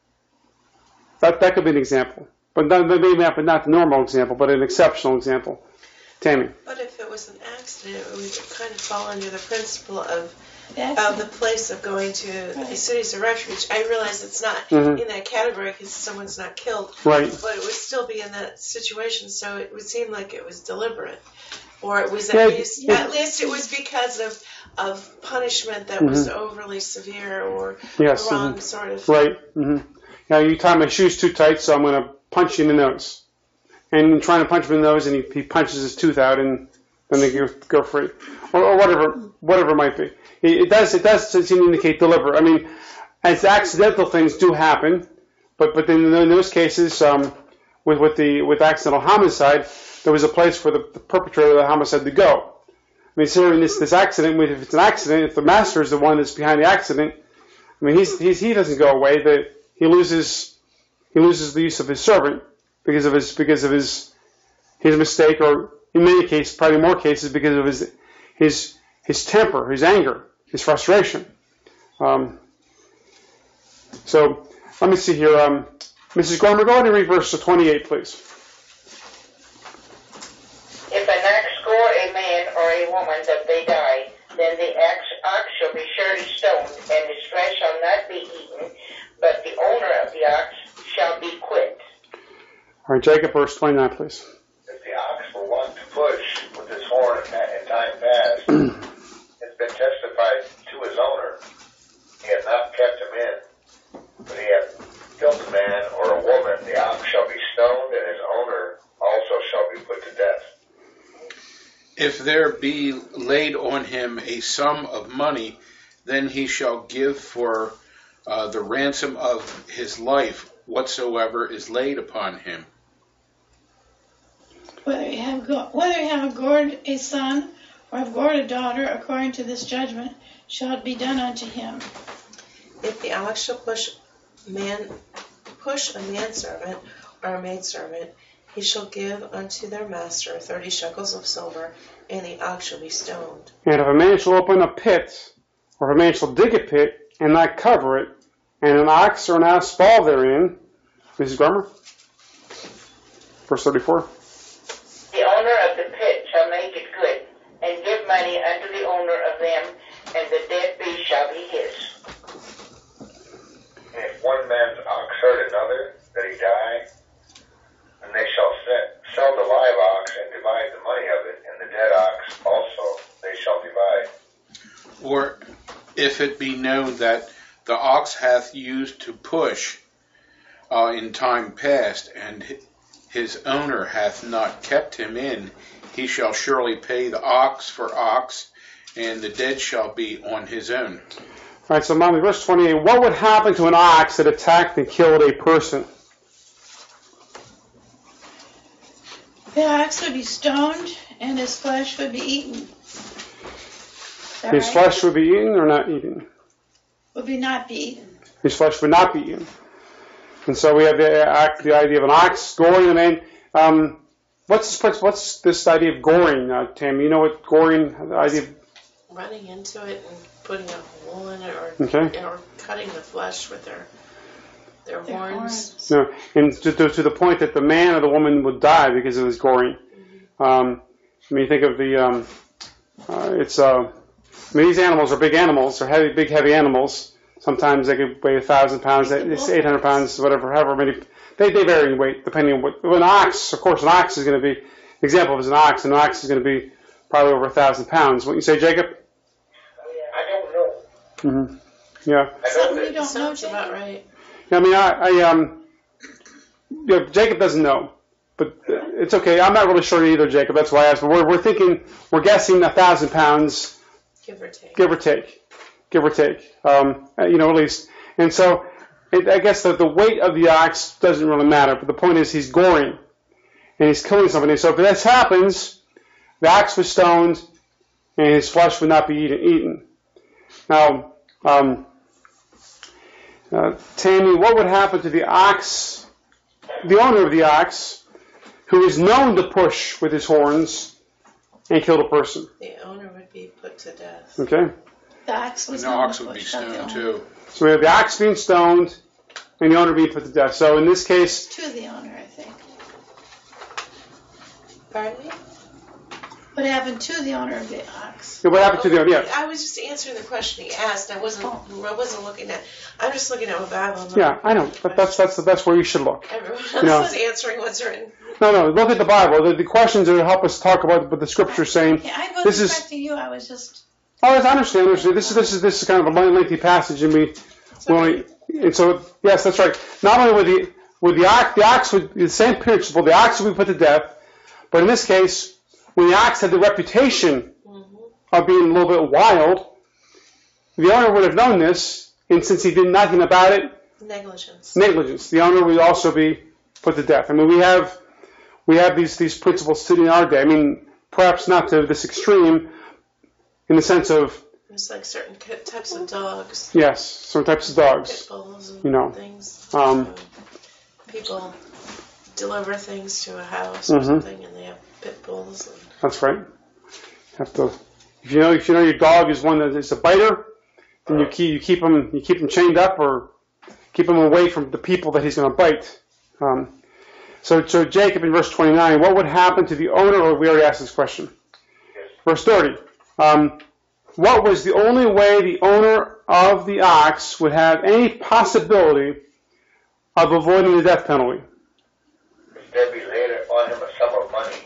that that could be an example, but not, maybe not, but not the normal example, but an exceptional example. Tammy. But if it was an accident, it would kind of fall under the principle of That's of the place of going to Right. the cities of refuge. I realize it's not Mhm. in that category because someone's not killed, Right. but it would still be in that situation. So it would seem like it was deliberate, or it was Yeah, at least yeah. at least it was because of of punishment that was overly severe or Yes, the wrong mhm. sort of. Right. Mm-hmm. Now you tie my shoes too tight, so I'm going to punch you in the nose. And you're trying to punch him in the nose, and he, he punches his tooth out, and then they go, go free, or, or whatever, whatever it might be. It, it does, it does seem to indicate deliberate. I mean, as accidental things do happen, but but then in those cases, um, with with the with accidental homicide, there was a place for the, the perpetrator of the homicide to go. I mean, so in this this accident, if it's an accident, if the master is the one that's behind the accident, I mean, he's, he's he doesn't go away. That he loses he loses the use of his servant because of his because of his his mistake, or in many cases, probably more cases, because of his his his temper, his anger, his frustration. Um, so let me see here, um, Missus Gormer, go ahead and read verse twenty-eight, please. If an ox score a man or a woman that they die, then the ox, ox shall be surely stoned, and his flesh shall not be eaten, but the owner of the ox shall be quit. All right, Jacob, verse twenty-nine, please. If the ox were wont to push with his horn in time past, it's been testified to his owner. He hath not kept him in, but he hath killed a man or a woman. The ox shall be stoned, and his owner also shall be put to death. If there be laid on him a sum of money, then he shall give for uh, the ransom of his life whatsoever is laid upon him. Whether you have go- whether you have gored a son or have gored a daughter, according to this judgment, shall it be done unto him. If the ox shall push man push a manservant or a maidservant, he shall give unto their master thirty shekels of silver, and the ox shall be stoned. And if a man shall open a pit, or if a man shall dig a pit, and not cover it, and an ox or an ass fall therein, Missus Grummer, verse thirty-four. The owner of the pit shall make it good, and give money unto the owner of them, and the dead beast shall be his. And if one man's ox hurt another, that he die, and they shall set, sell the live ox and divide the money of it, and the dead ox also they shall divide. Or if it be known that the ox hath used to push uh, in time past, and his owner hath not kept him in, he shall surely pay the ox for ox, and the dead shall be on his own. All right, so Mommy, verse twenty-eight. What would happen to an ox that attacked and killed a person? The ox would be stoned, and his flesh would be eaten. Is that His right? flesh would be eaten or not eaten? Would be not be eaten. His flesh would not be eaten. And so we have the, uh, the idea of an ox goring a man. Um, what's what's this idea of goring, uh, Tam? You know what goring? The idea of running into it and putting a hole in it, or okay. or cutting the flesh with their their, their horns. horns. No, and to, to, to the point that the man or the woman would die because of this goring. Mm-hmm. Um, I mean, you think of the um, uh, it's. Uh, I mean, these animals are big animals. They're heavy, big, heavy animals. Sometimes they could weigh a thousand pounds. It's eight hundred pounds, whatever, however many. They they vary in weight depending on what. An ox, of course, an ox is going to be. Example is an ox. An ox is going to be probably over a thousand pounds. What you say, Jacob? I don't know. Mm-hmm. Yeah. Something you don't know, Sounds Jacob. about right. I mean, I, I um, you know, Jacob doesn't know, but it's okay. I'm not really sure either, Jacob. That's why I asked. But we're we're thinking, we're guessing a thousand pounds. Give or take. Give or take. Give or take. Um, you know, at least. And so, it, I guess that the weight of the ox doesn't really matter. But the point is, he's goring. And he's killing somebody. So if this happens, the ox was stoned, and his flesh would not be eaten. eaten. Now, um, uh, Tammy, what would happen to the ox, the owner of the ox, who is known to push with his horns and kill the person? The owner would be put to death. Okay. The ox was The known ox to would be push out the stoned owner. too. So we have the ox being stoned and the owner being put to death. So in this case, To the owner, I think. Pardon me? What happened to the owner of the ox? what happened to the owner? Yeah, I was just answering the question he asked. I wasn't. I wasn't looking at. I'm just looking at my Bible. yeah, I know. But that's that's that's where you should look. Everyone else know. is answering what's written. No, no, look at the Bible. The, the questions are to help us talk about what the Scripture's saying. Yeah, I wasn't This is. correcting you. I was just. Oh, I understand. understand. This is this is this is kind of a lengthy passage, and we, when we, and so yes, that's right. Not only would the would the ox, the ox would the same principle. The ox would be put to death, but in this case, when the ox had the reputation mm-hmm. of being a little bit wild, the owner would have known this, and since he did nothing about it, Negligence. negligence. The owner would also be put to death. I mean, we have we have these these principles sitting in our day. I mean, perhaps not to this extreme, in the sense of It's like certain ki- types of dogs. yes, certain types of dogs. Pit bulls and You know, things. um, So people deliver things to a house or Mhm. something, and they have pit bulls. And That's right. Have to if you know if you know your dog is one that is a biter, then you keep you keep him you keep him chained up or keep him away from the people that he's going to bite. Um, so so Jacob in verse twenty-nine, what would happen to the owner? Or we already asked this question. Verse thirty. Um, what was the only way the owner of the ox would have any possibility of avoiding the death penalty? If there be laid on him a sum of money,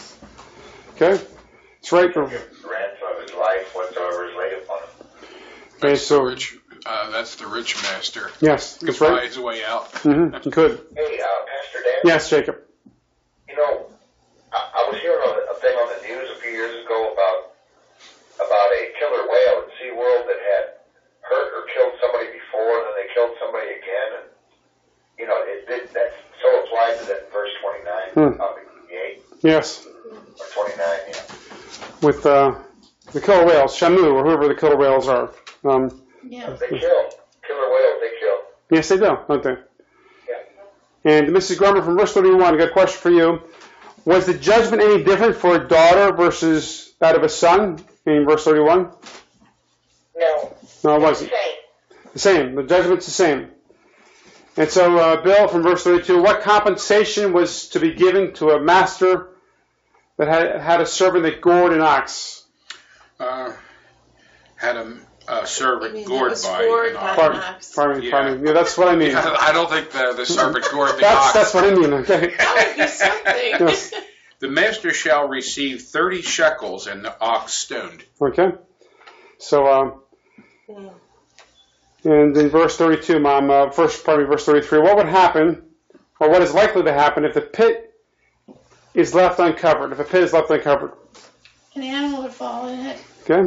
Okay, that's right. give ransom of his life whatsoever is laid upon him. Okay, That's so the rich. Uh, that's the rich master. yes, Could that's buy right. his way out. Mm-hmm. You could. Hey, uh, Pastor Dan. Yes, Jacob. You know, I, I was hearing a, a thing on the news a few years ago about about a killer whale in SeaWorld that had hurt or killed somebody before, and then they killed somebody again, and you know, it, it that so applied to that verse twenty-nine, Hmm. uh, twenty-eight Yes, or twenty-nine, yeah. with uh, the killer whales, Shamu, or whoever the killer whales are. Um, Yeah. They kill killer whales. They kill. yes, they do, don't they? Yeah. And Missus Grummer from verse thirty-one, I got a question for you. Was the judgment any different for a daughter versus that of a son in verse thirty-one? No. No, it wasn't. Same. The same. The judgment's the same. And so, uh, Bill, from verse thirty-two, what compensation was to be given to a master that had, had a servant that gored an ox? Uh, had a, a I servant mean, that gored was by gored an by ox. an Pardon, ox. pardon me, Yeah. pardon me. Yeah, that's what I mean. Yeah, I don't think the, the servant gored the That's, ox. that's what I mean, okay. That would be something. Yes. The master shall receive thirty shekels and the ox stoned. Okay. So, um, Hmm. and in verse thirty-two, Mom, uh, first part of verse thirty-three, what would happen, or what is likely to happen if the pit is left uncovered? If a pit is left uncovered, An animal would fall in it. okay?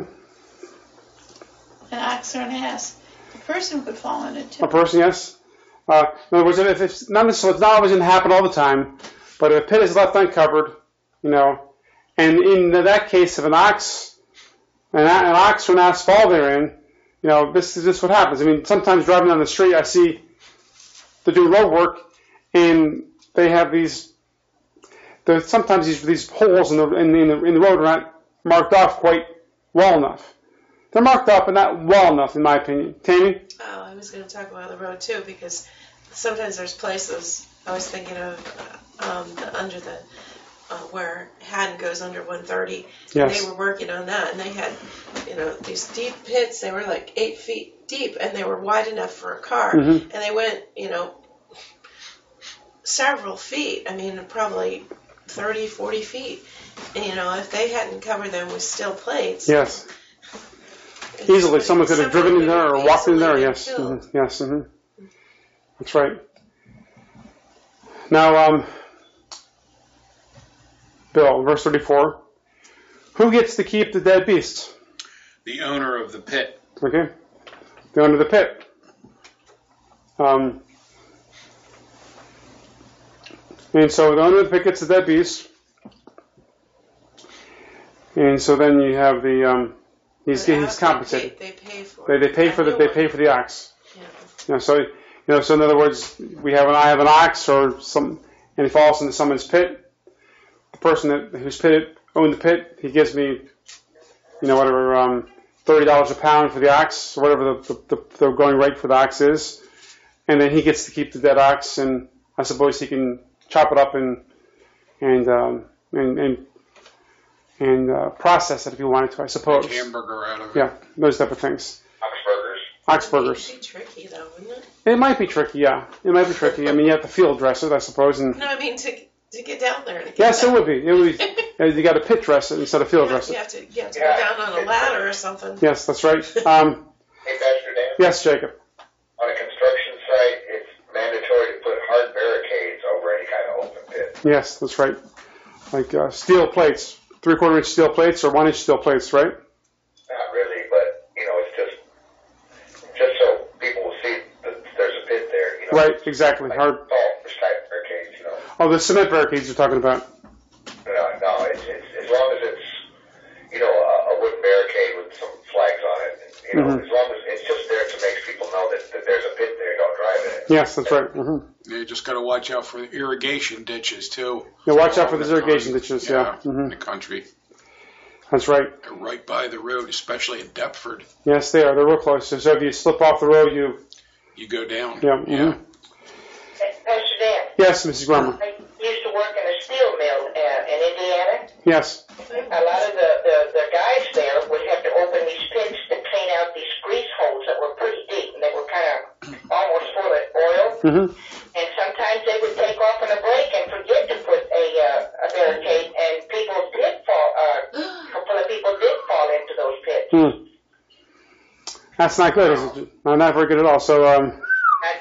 An ox or an ass. A person could fall in it too. A person, yes. Uh, in other words, if it's not necessarily, it's not always going to happen all the time, but if a pit is left uncovered, you know, and in that case, if an ox, an, an ox or an ass fall therein, you know, this is just what happens. I mean, sometimes driving down the street, I see they're doing road work, and they have these the, sometimes these these holes in the, in the in the in the road are not marked off quite well enough. They're marked off, but not well enough, in my opinion. Tammy? Oh, I was going to talk about the road too, because sometimes there's places. I was thinking of uh, um, the, under the uh, where Haddon goes under one thirty. Yes. And they were working on that, and they had, you know, these deep pits. They were like eight feet deep, and they were wide enough for a car. Mm-hmm. And they went, you know, several feet. I mean, probably thirty, forty feet. And, you know, if they hadn't covered them with steel plates. Yes. Easily, someone could have driven in there or walked in there. Yes, mm-hmm. Yes, mm-hmm. That's right. Now, um, Bill, verse thirty-four. Who gets to keep the dead beasts? The owner of the pit. Okay, the owner of the pit. Um, and so the owner of the pit gets the dead beast, and so then you have the. Um, He's, he's compensated. They pay, they pay for they, they pay for the they pay for the ox. Yeah. You know, so you know, so in other words, we have an I have an ox or some, and he falls into someone's pit. The person that who's pitted owned the pit. He gives me, you know, whatever um, thirty dollars a pound for the ox, or whatever the, the, the, the going rate for the ox is, and then he gets to keep the dead ox, and I suppose he can chop it up and and um, and, and and uh, process it if you wanted to, I suppose. Make hamburger out of it. Yeah, those type of things. Oxburgers. Oxburgers. It would be tricky, though, wouldn't it? It might be tricky, yeah. It might be tricky. I mean, you have to field dress it, I suppose. And No, I mean to to get down there. And yes, it would be. It would be. You got to pit dress it instead of field dress You it. have to, you have to Yeah. go down on a ladder or something. Yes, that's right. Um, Hey, Pastor Dan. yes, Jacob. On a construction site, it's mandatory to put hard barricades over any kind of open pit. Yes, that's right. Like uh, steel plates, three-quarter inch steel plates or one inch steel plates, right? Not really, but you know, it's just just so people will see that there's a pit there. You know, Right, exactly. like Hard. tall type barricades. You know, Oh, the cement barricades you're talking about. no, no, it's, it's as long as it's you know a, a wooden barricade with some flags on it. You know, Mhm. as long as it's just there to make people know that, that there's a pit there. Don't drive in it. Yes, that's right. Mm-hmm. You just got to watch out for the irrigation ditches too. Yeah, watch out for All these the irrigation time. ditches. Yeah, Yeah. in Mm-hmm. the country. That's right. They're right by the road, especially in Deptford. Yes, they are. They're real close. So if you slip off the road, you. You go down. Yeah. Mm-hmm. Pastor Dan, Yes, Missus Grummer. I used to work in a steel mill uh, in Indiana. Yes. A lot of the, the, the guys there would have to open these pits to clean out these grease holes that were pretty deep, and they were kind of almost full of oil. Mm-hmm. And sometimes they would take off on a break and forget to put a, uh, a barricade, and people did fall, uh, a couple of people did fall into those pits. Hmm. That's not good, is it? No, not very good at all. So, um, I,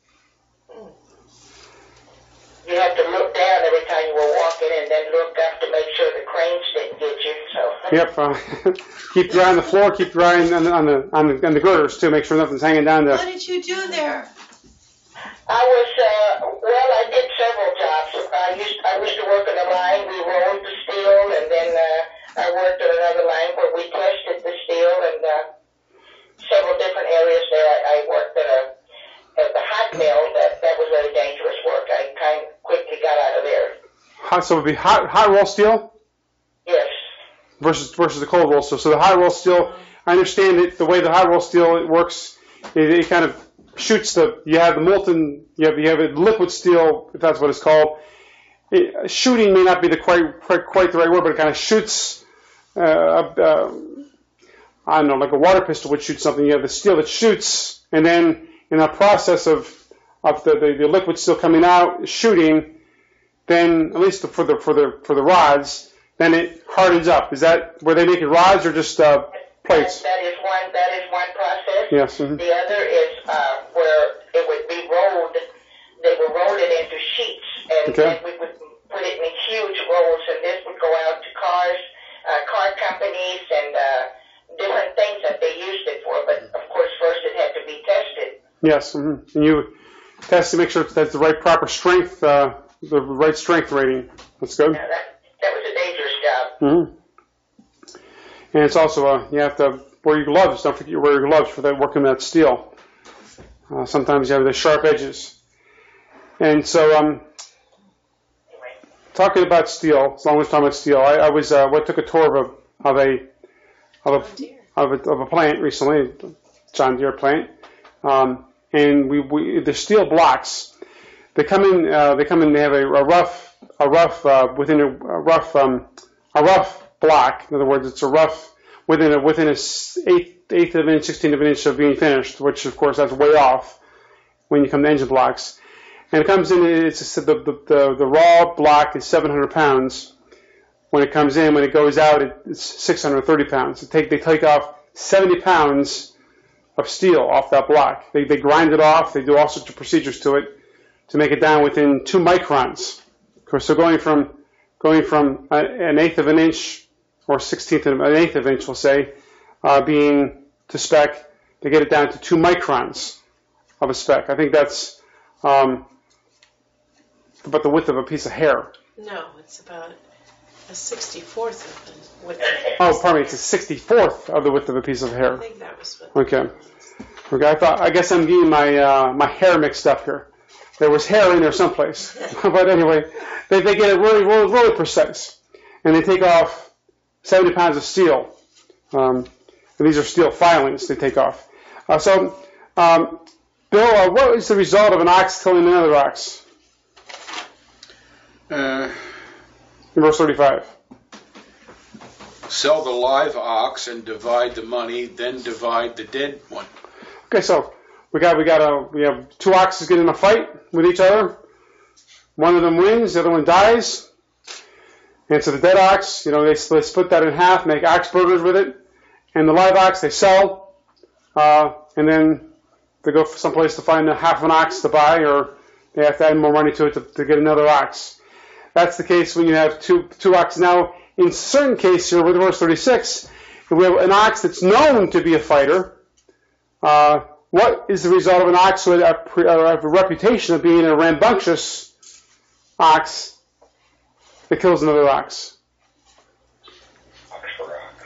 you have to look down every time you were walking, and then look up to make sure the cranes didn't get you. So. yep. Uh, keep your eye on the floor. Keep your eye on the on the on the, on the girders too. Make sure nothing's hanging down What there. did you do there? I was, uh, well, I did several jobs. I used, I used to work on a line. We rolled the steel, and then uh, I worked on another line where we tested the steel, and uh, several different areas there. I, I worked at a at the hot mill. That that was very dangerous work. I kind of quickly got out of there. Hot, so it would be hot hot roll steel Yes. versus versus the cold roll steel. So the hot roll steel, I understand it. The way the hot roll steel it works, it, it kind of shoots the. You have the molten. You have you have a liquid steel, if that's what it's called. It, shooting may not be the quite quite, quite the right word, but it kind of shoots. Uh, uh, I don't know, like a water pistol would shoot something. You have the steel that shoots, and then in that process of of the, the, the liquid steel coming out, shooting, then at least for the for the for the rods, then it hardens up. Is that where they make it rods or just uh, plates? That, that is one. That is one process. Yes. Mm-hmm. The other is uh, where it would be rolled. They would roll it into sheets, and Okay. then we would put it in huge rolls, and this would go out to cars, uh, car companies, and uh, different things that they used it for. But of course, first it had to be tested. Yes. Mm-hmm. And you test to make sure that's the right proper strength, uh, the right strength rating. That's good. Now that that was a dangerous job. Mm-hmm. And it's also uh, you have to wear your gloves. Don't forget you wear your gloves for that working that steel. Uh, sometimes you have the sharp edges. And so, um, Anyway, talking about steel, as long as we're talking about steel, I, I was uh, what took a tour of a of a of a of a, of a plant recently, John Deere plant, um, and we, we the steel blocks. They come in. Uh, they come in. They have a, a rough, a rough uh, within a, a rough, um, a rough block. In other words, it's a rough within a within a eighth, eighth of an inch, sixteenth of an inch of being finished. Which, of course, that's way off when you come to engine blocks. And it comes in. It's a, the, the the the raw block is seven hundred pounds. When it comes in, when it goes out, it, it's six hundred thirty pounds. They take they take off seventy pounds of steel off that block. They they grind it off. They do all sorts of procedures to it to make it down within two microns. Of course, so going from going from a, an eighth of an inch or sixteenth of an eighth of an inch, we'll say, uh, being to spec, they get it down to two microns of a spec. I think that's um, about the width of a piece of hair. No, it's about a sixty-fourth of the width. Oh, pardon me, it's a sixty-fourth of the width of a piece of I hair. think that was what. Okay. Okay, I thought I guess I'm getting my uh, my hair mixed up here. There was hair in there someplace. But anyway, they, they get it really, really, really precise. And they take off seventy pounds of steel. Um, and these are steel filings they take off. Uh, so, um, Bill, uh, what is the result of an ox killing another ox? Uh, in verse thirty-five. Sell the live ox and divide the money, then divide the dead one. Okay, so we got we got a we have two oxes getting in a fight with each other. One of them wins, the other one dies. And so the dead ox, you know, they, they split that in half, make ox burgers with it. And the live ox they sell, uh, and then they go someplace to find a half an ox to buy, or they have to add more money to it to, to get another ox. That's the case when you have two two oxes. Now, in certain cases here, with verse thirty-six, we have an ox that's known to be a fighter. Uh, what is the result of an ox with a, a, a reputation of being a rambunctious ox that kills another ox? Ox for ox.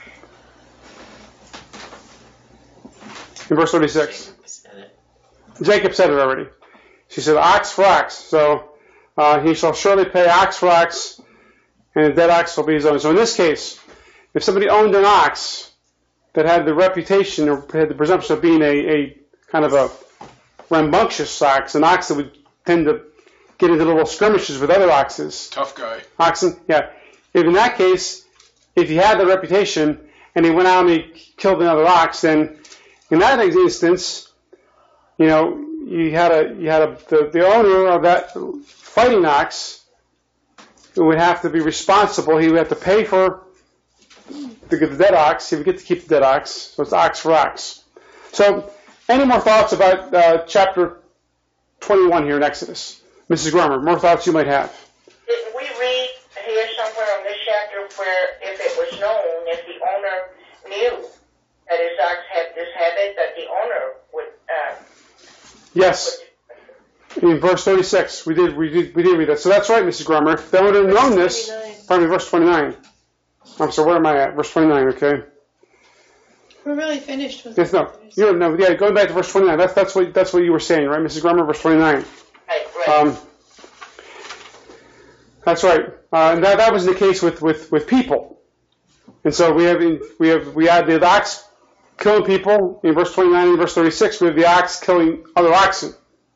In verse thirty-six. Jacob said it. Jacob said it already. She said, ox for ox. So uh, he shall surely pay ox for ox, and a dead ox will be his own. So in this case, if somebody owned an ox that had the reputation or had the presumption of being a, a kind of a rambunctious ox, an ox that would tend to get into little skirmishes with other oxes. Tough guy. Oxen, yeah. If in that case, if he had the reputation and he went out and he killed another ox, then in that instance, you know, you had a you had a the, the owner of that fighting ox who would have to be responsible. He would have to pay for the, the dead ox. He would get to keep the dead ox. So it's ox for ox. So, any more thoughts about uh, chapter twenty-one here in Exodus? Missus Grummer, more thoughts you might have? Didn't we read here somewhere on this chapter where if it was known, if the owner knew that his ox had this habit, that the owner would... Uh, Yes. In verse thirty-six, we did we did we did read that. So that's right, Missus Grummer. If they would have known this, pardon me, verse twenty-nine. I'm sorry, where am I at? Verse twenty-nine, okay. We're really finished with Yes, no, you no, yeah, going back to verse twenty-nine. That's that's what that's what you were saying, right, Missus Grummer? Verse twenty-nine. right, right. Um, that's right, uh, and that that was the case with, with, with people. And so we have we have we had the ox killing people in verse twenty-nine and verse thirty-six. We have the ox killing other oxen.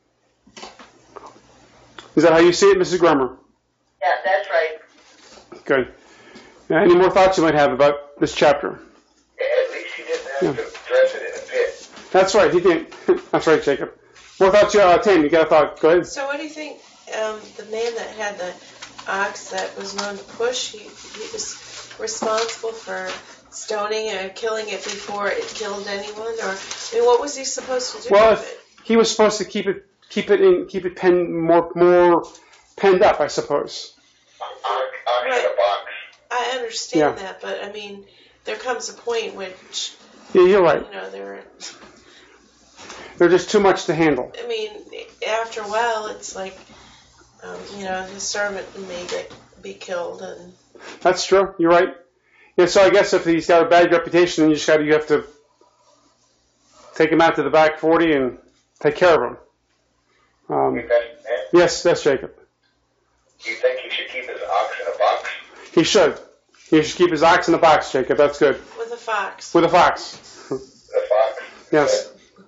Is that how you see it, Missus Grummer? Yeah, that's right. Good. Now, any more thoughts you might have about this chapter? At least he didn't have Yeah. to dress it in a pit. That's right. He didn't. That's right, Jacob. More thoughts, uh, Tim? You got a thought? Go ahead. So what do you think? Um, the man that had the ox that was known to push, he, he was responsible for stoning and killing it before it killed anyone, or I mean, what was he supposed to do Well, with if it? he was supposed to keep it, keep it in, keep it pen, more, more penned up, I suppose. Ox, ox in Right. a box. I understand Yeah. that, but I mean, there comes a point which Yeah, you're right. you know there. They're just too much to handle. I mean, after a while, it's like um, you know, his servant may get be killed, and That's true. You're right. Yeah. So I guess if he's got a bad reputation, then you just got to, you have to take him out to the back forty and take care of him. Um, That's, that, yes, that's Jacob. you think he should keep his ox in a box? He should. He should keep his ox in a box, Jacob. That's good. With a fox. With a fox. The fox? Yes.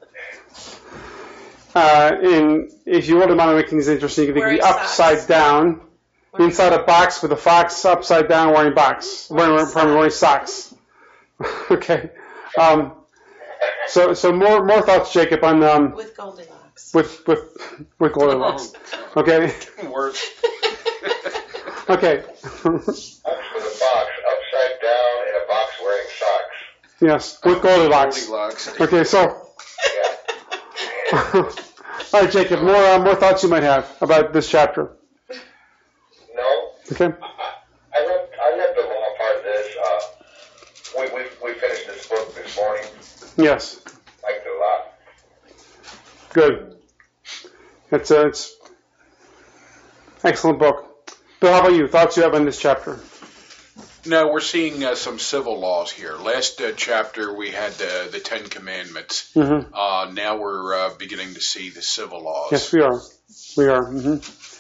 Uh, and if you really want to make things interesting, you can think of the upside socks. down. Wearing inside a box with a fox upside down wearing box. Wearing, wearing, socks. wearing socks. Okay. Um, so so more more thoughts, Jacob, on um, with Goldilocks. With with with Goldilocks. Okay. Worse. Okay. With a box upside down in a box wearing socks. Yes, with Goldilocks. Goldilocks. Okay, so. Yeah. All right, Jacob. More uh, more thoughts you might have about this chapter. No. Okay. I, I left I left the long part of this. Uh, we we we finished this book this morning. Yes. Liked it a lot. Good. It's a it's excellent book. Bill, how about you? Thoughts you have on this chapter? No, we're seeing uh, some civil laws here. Last uh, chapter we had uh, the Ten Commandments. Mm-hmm. Uh, now we're uh, beginning to see the civil laws. Yes, we are. We are. Mm-hmm.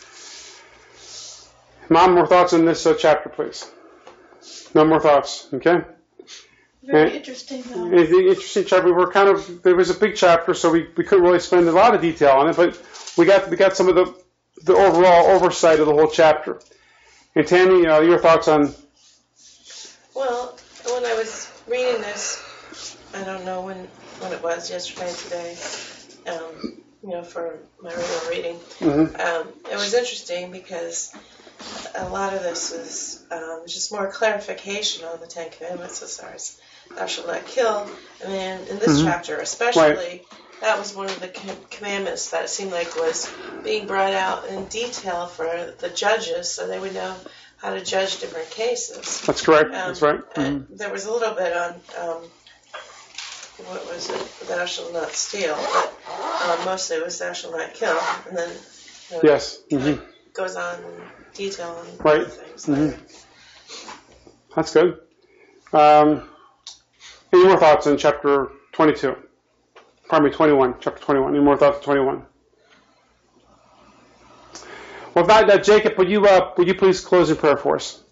Mom, more thoughts on this uh, chapter, please. No more thoughts. Okay. Very and, interesting, though. It's an interesting chapter. We were kind of there was a big chapter, so we, we couldn't really spend a lot of detail on it, but we got we got some of the the overall oversight of the whole chapter. And Tammy, uh, your thoughts on? Well, when I was reading this, I don't know when, when it was, yesterday, today, um, you know, for my regular reading, Mm-hmm. um, it was interesting because a lot of this was um, just more clarification on the Ten Commandments as far as thou shalt not kill. And then in this Mm-hmm. chapter especially, right. That was one of the commandments that it seemed like was being brought out in detail for the judges so they would know how to judge different cases. That's correct. Um, That's right. Mm-hmm. There was a little bit on, um, what was it, thou shalt not steal, but um, mostly it was thou shalt not kill. And then you know, yes. it Mm-hmm. goes on in detail on right. other things. Mm-hmm. That's good. Um, any more thoughts on chapter twenty-two? Pardon me, twenty-one. Chapter twenty-one. Any more thoughts on twenty-one? Well, that, that Jacob, would you uh, would you please close in prayer for us?